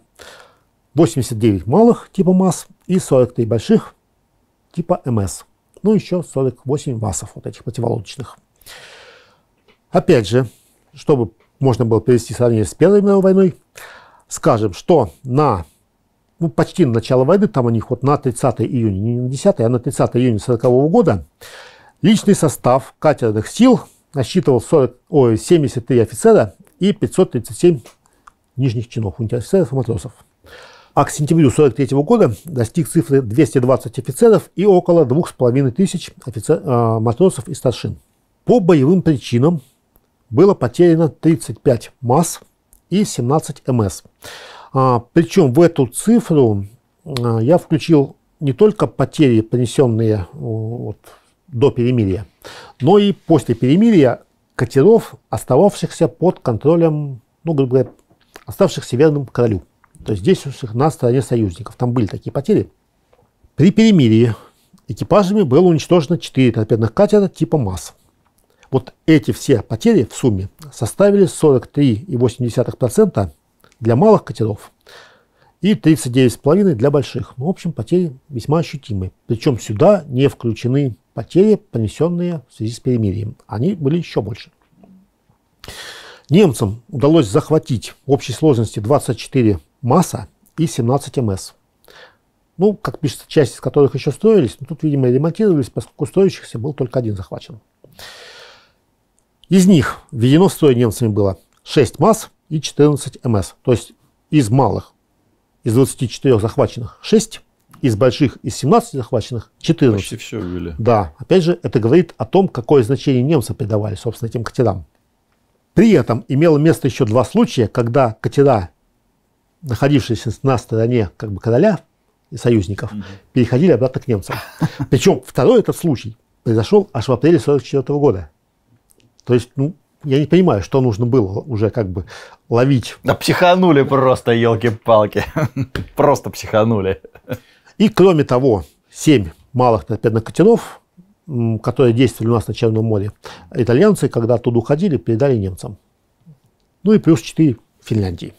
89 малых типа МАС и 43 больших типа МС. Еще 48 ВАСов, вот этих противолодочных. Опять же, чтобы можно было привести сравнение с Первой мировой войной, скажем, что почти на начало войны, там у них вот на 30 июня, не на 10, а на 30 июня 1940 года, личный состав катерных сил насчитывал 73 офицера и 537 нижних чинов, унтер-офицеров и матросов. А к сентябрю 1943 года достиг цифры 220 офицеров и около 2500 матросов и старшин. По боевым причинам было потеряно 35 МАС и 17 МС. Причем в эту цифру я включил не только потери, понесенные до перемирия, но и после перемирия катеров, остававшихся под контролем, грубо говоря, оставшихся верным королю. То есть действующих на стороне союзников. Там были такие потери. При перемирии экипажами было уничтожено 4 торпедных катера типа МАС. Вот эти все потери в сумме составили 43,8% для малых катеров и 39,5% для больших. В общем, потери весьма ощутимые. Причем сюда не включены потери, понесенные в связи с перемирием. Они были еще больше. Немцам удалось захватить в общей сложности 24 МАСа и 17 МС. Как пишется, часть из которых еще строились, но тут, видимо, ремонтировались, поскольку строящихся был только один захвачен. Из них введено в строй немцами было 6 МАС и 14 МС. То есть из малых, из 24 захваченных 6, из больших, из 17 захваченных 14. Почти все ввели. Да, опять же, это говорит о том, какое значение немцы придавали, собственно, этим катерам. При этом имело место еще 2 случая, когда катера, находившиеся на стороне короля и союзников, переходили обратно к немцам. Причем второй этот случай произошел аж в апреле 1944 года. То есть, я не понимаю, что нужно было уже ловить. Да психанули просто, елки-палки. Просто психанули. И кроме того, 7 малых торпедных катеров, которые действовали у нас на Черном море, итальянцы, когда оттуда уходили, передали немцам. И плюс 4 Финляндии.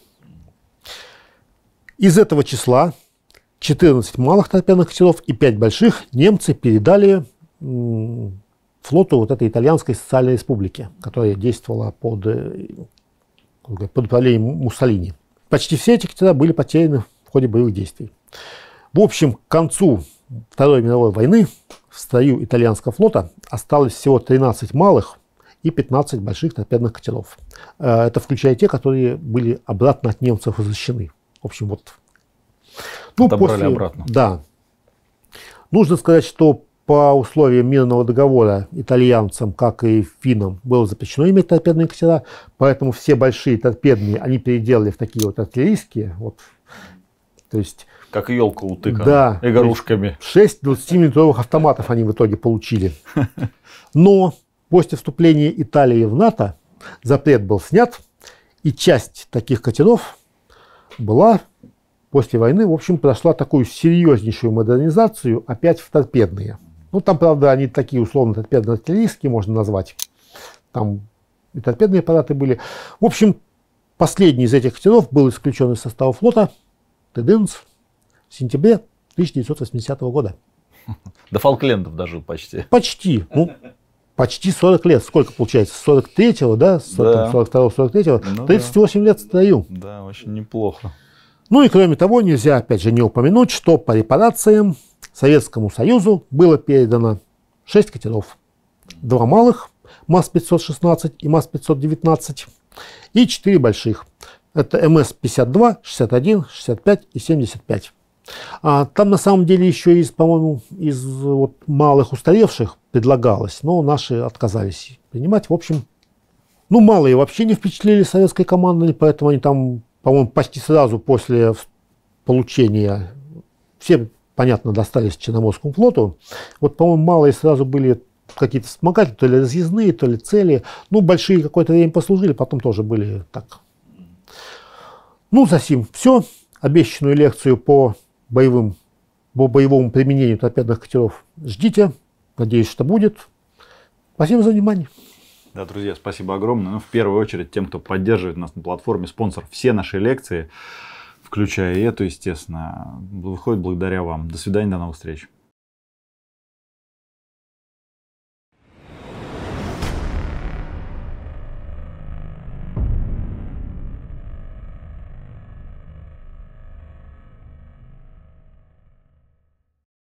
Из этого числа 14 малых торпедных катеров и 5 больших немцы передали флоту этой итальянской социальной республики, которая действовала под управлением Муссолини. Почти все эти катера были потеряны в ходе боевых действий. В общем, к концу Второй мировой войны в строю итальянского флота осталось всего 13 малых и 15 больших торпедных катеров. Это включая те, которые были обратно от немцев возвращены. В общем, отобрали обратно. Да. Нужно сказать, что по условиям мирного договора итальянцам, как и финнам, было запрещено иметь торпедные катера, поэтому все большие торпедные они переделали в такие артиллерийские. То есть, как елка утыкана, да, игрушками. 6 20-миллиметровых автоматов они в итоге получили. Но после вступления Италии в НАТО запрет был снят, и часть таких катеров была после войны, в общем, прошла такую серьезнейшую модернизацию опять в торпедные. Ну, там, правда, они такие условно торпедно-артиллерийские можно назвать. Там и торпедные аппараты были. В общем, последний из этих катеров был исключен из состава флота Т-11 в сентябре 1980 года. До Фолклендов даже почти. Почти. Ну, почти 40 лет. Сколько получается? 43-го, да? 42-го, 43-го. Ну, 38 лет в строю. Да, очень неплохо. Ну и кроме того, нельзя опять же не упомянуть, что по репарациям Советскому Союзу было передано 6 катеров. 2 малых, МАЗ-516 и МАЗ-519, и 4 больших. Это МС-52, 61, 65 и 75. Там на самом деле еще из, по-моему, из вот малых устаревших предлагалось, но наши отказались принимать. В общем, ну малые вообще не впечатлили советской командой, поэтому они там, по-моему, почти сразу после получения, все, понятно, достались Черноморскому флоту. Вот, по-моему, малые сразу были какие-то вспомогательные, то ли разъездные, то ли цели. Ну, большие какое-то время послужили, потом тоже были так. Ну, засим все. Обещанную лекцию по боевому применению торпедных катеров ждите. Надеюсь, что будет. Спасибо за внимание. Да, друзья, спасибо огромное. Ну, в первую очередь тем, кто поддерживает нас на платформе, спонсор. Все наши лекции, включая и эту, естественно, выходят благодаря вам. До свидания, до новых встреч.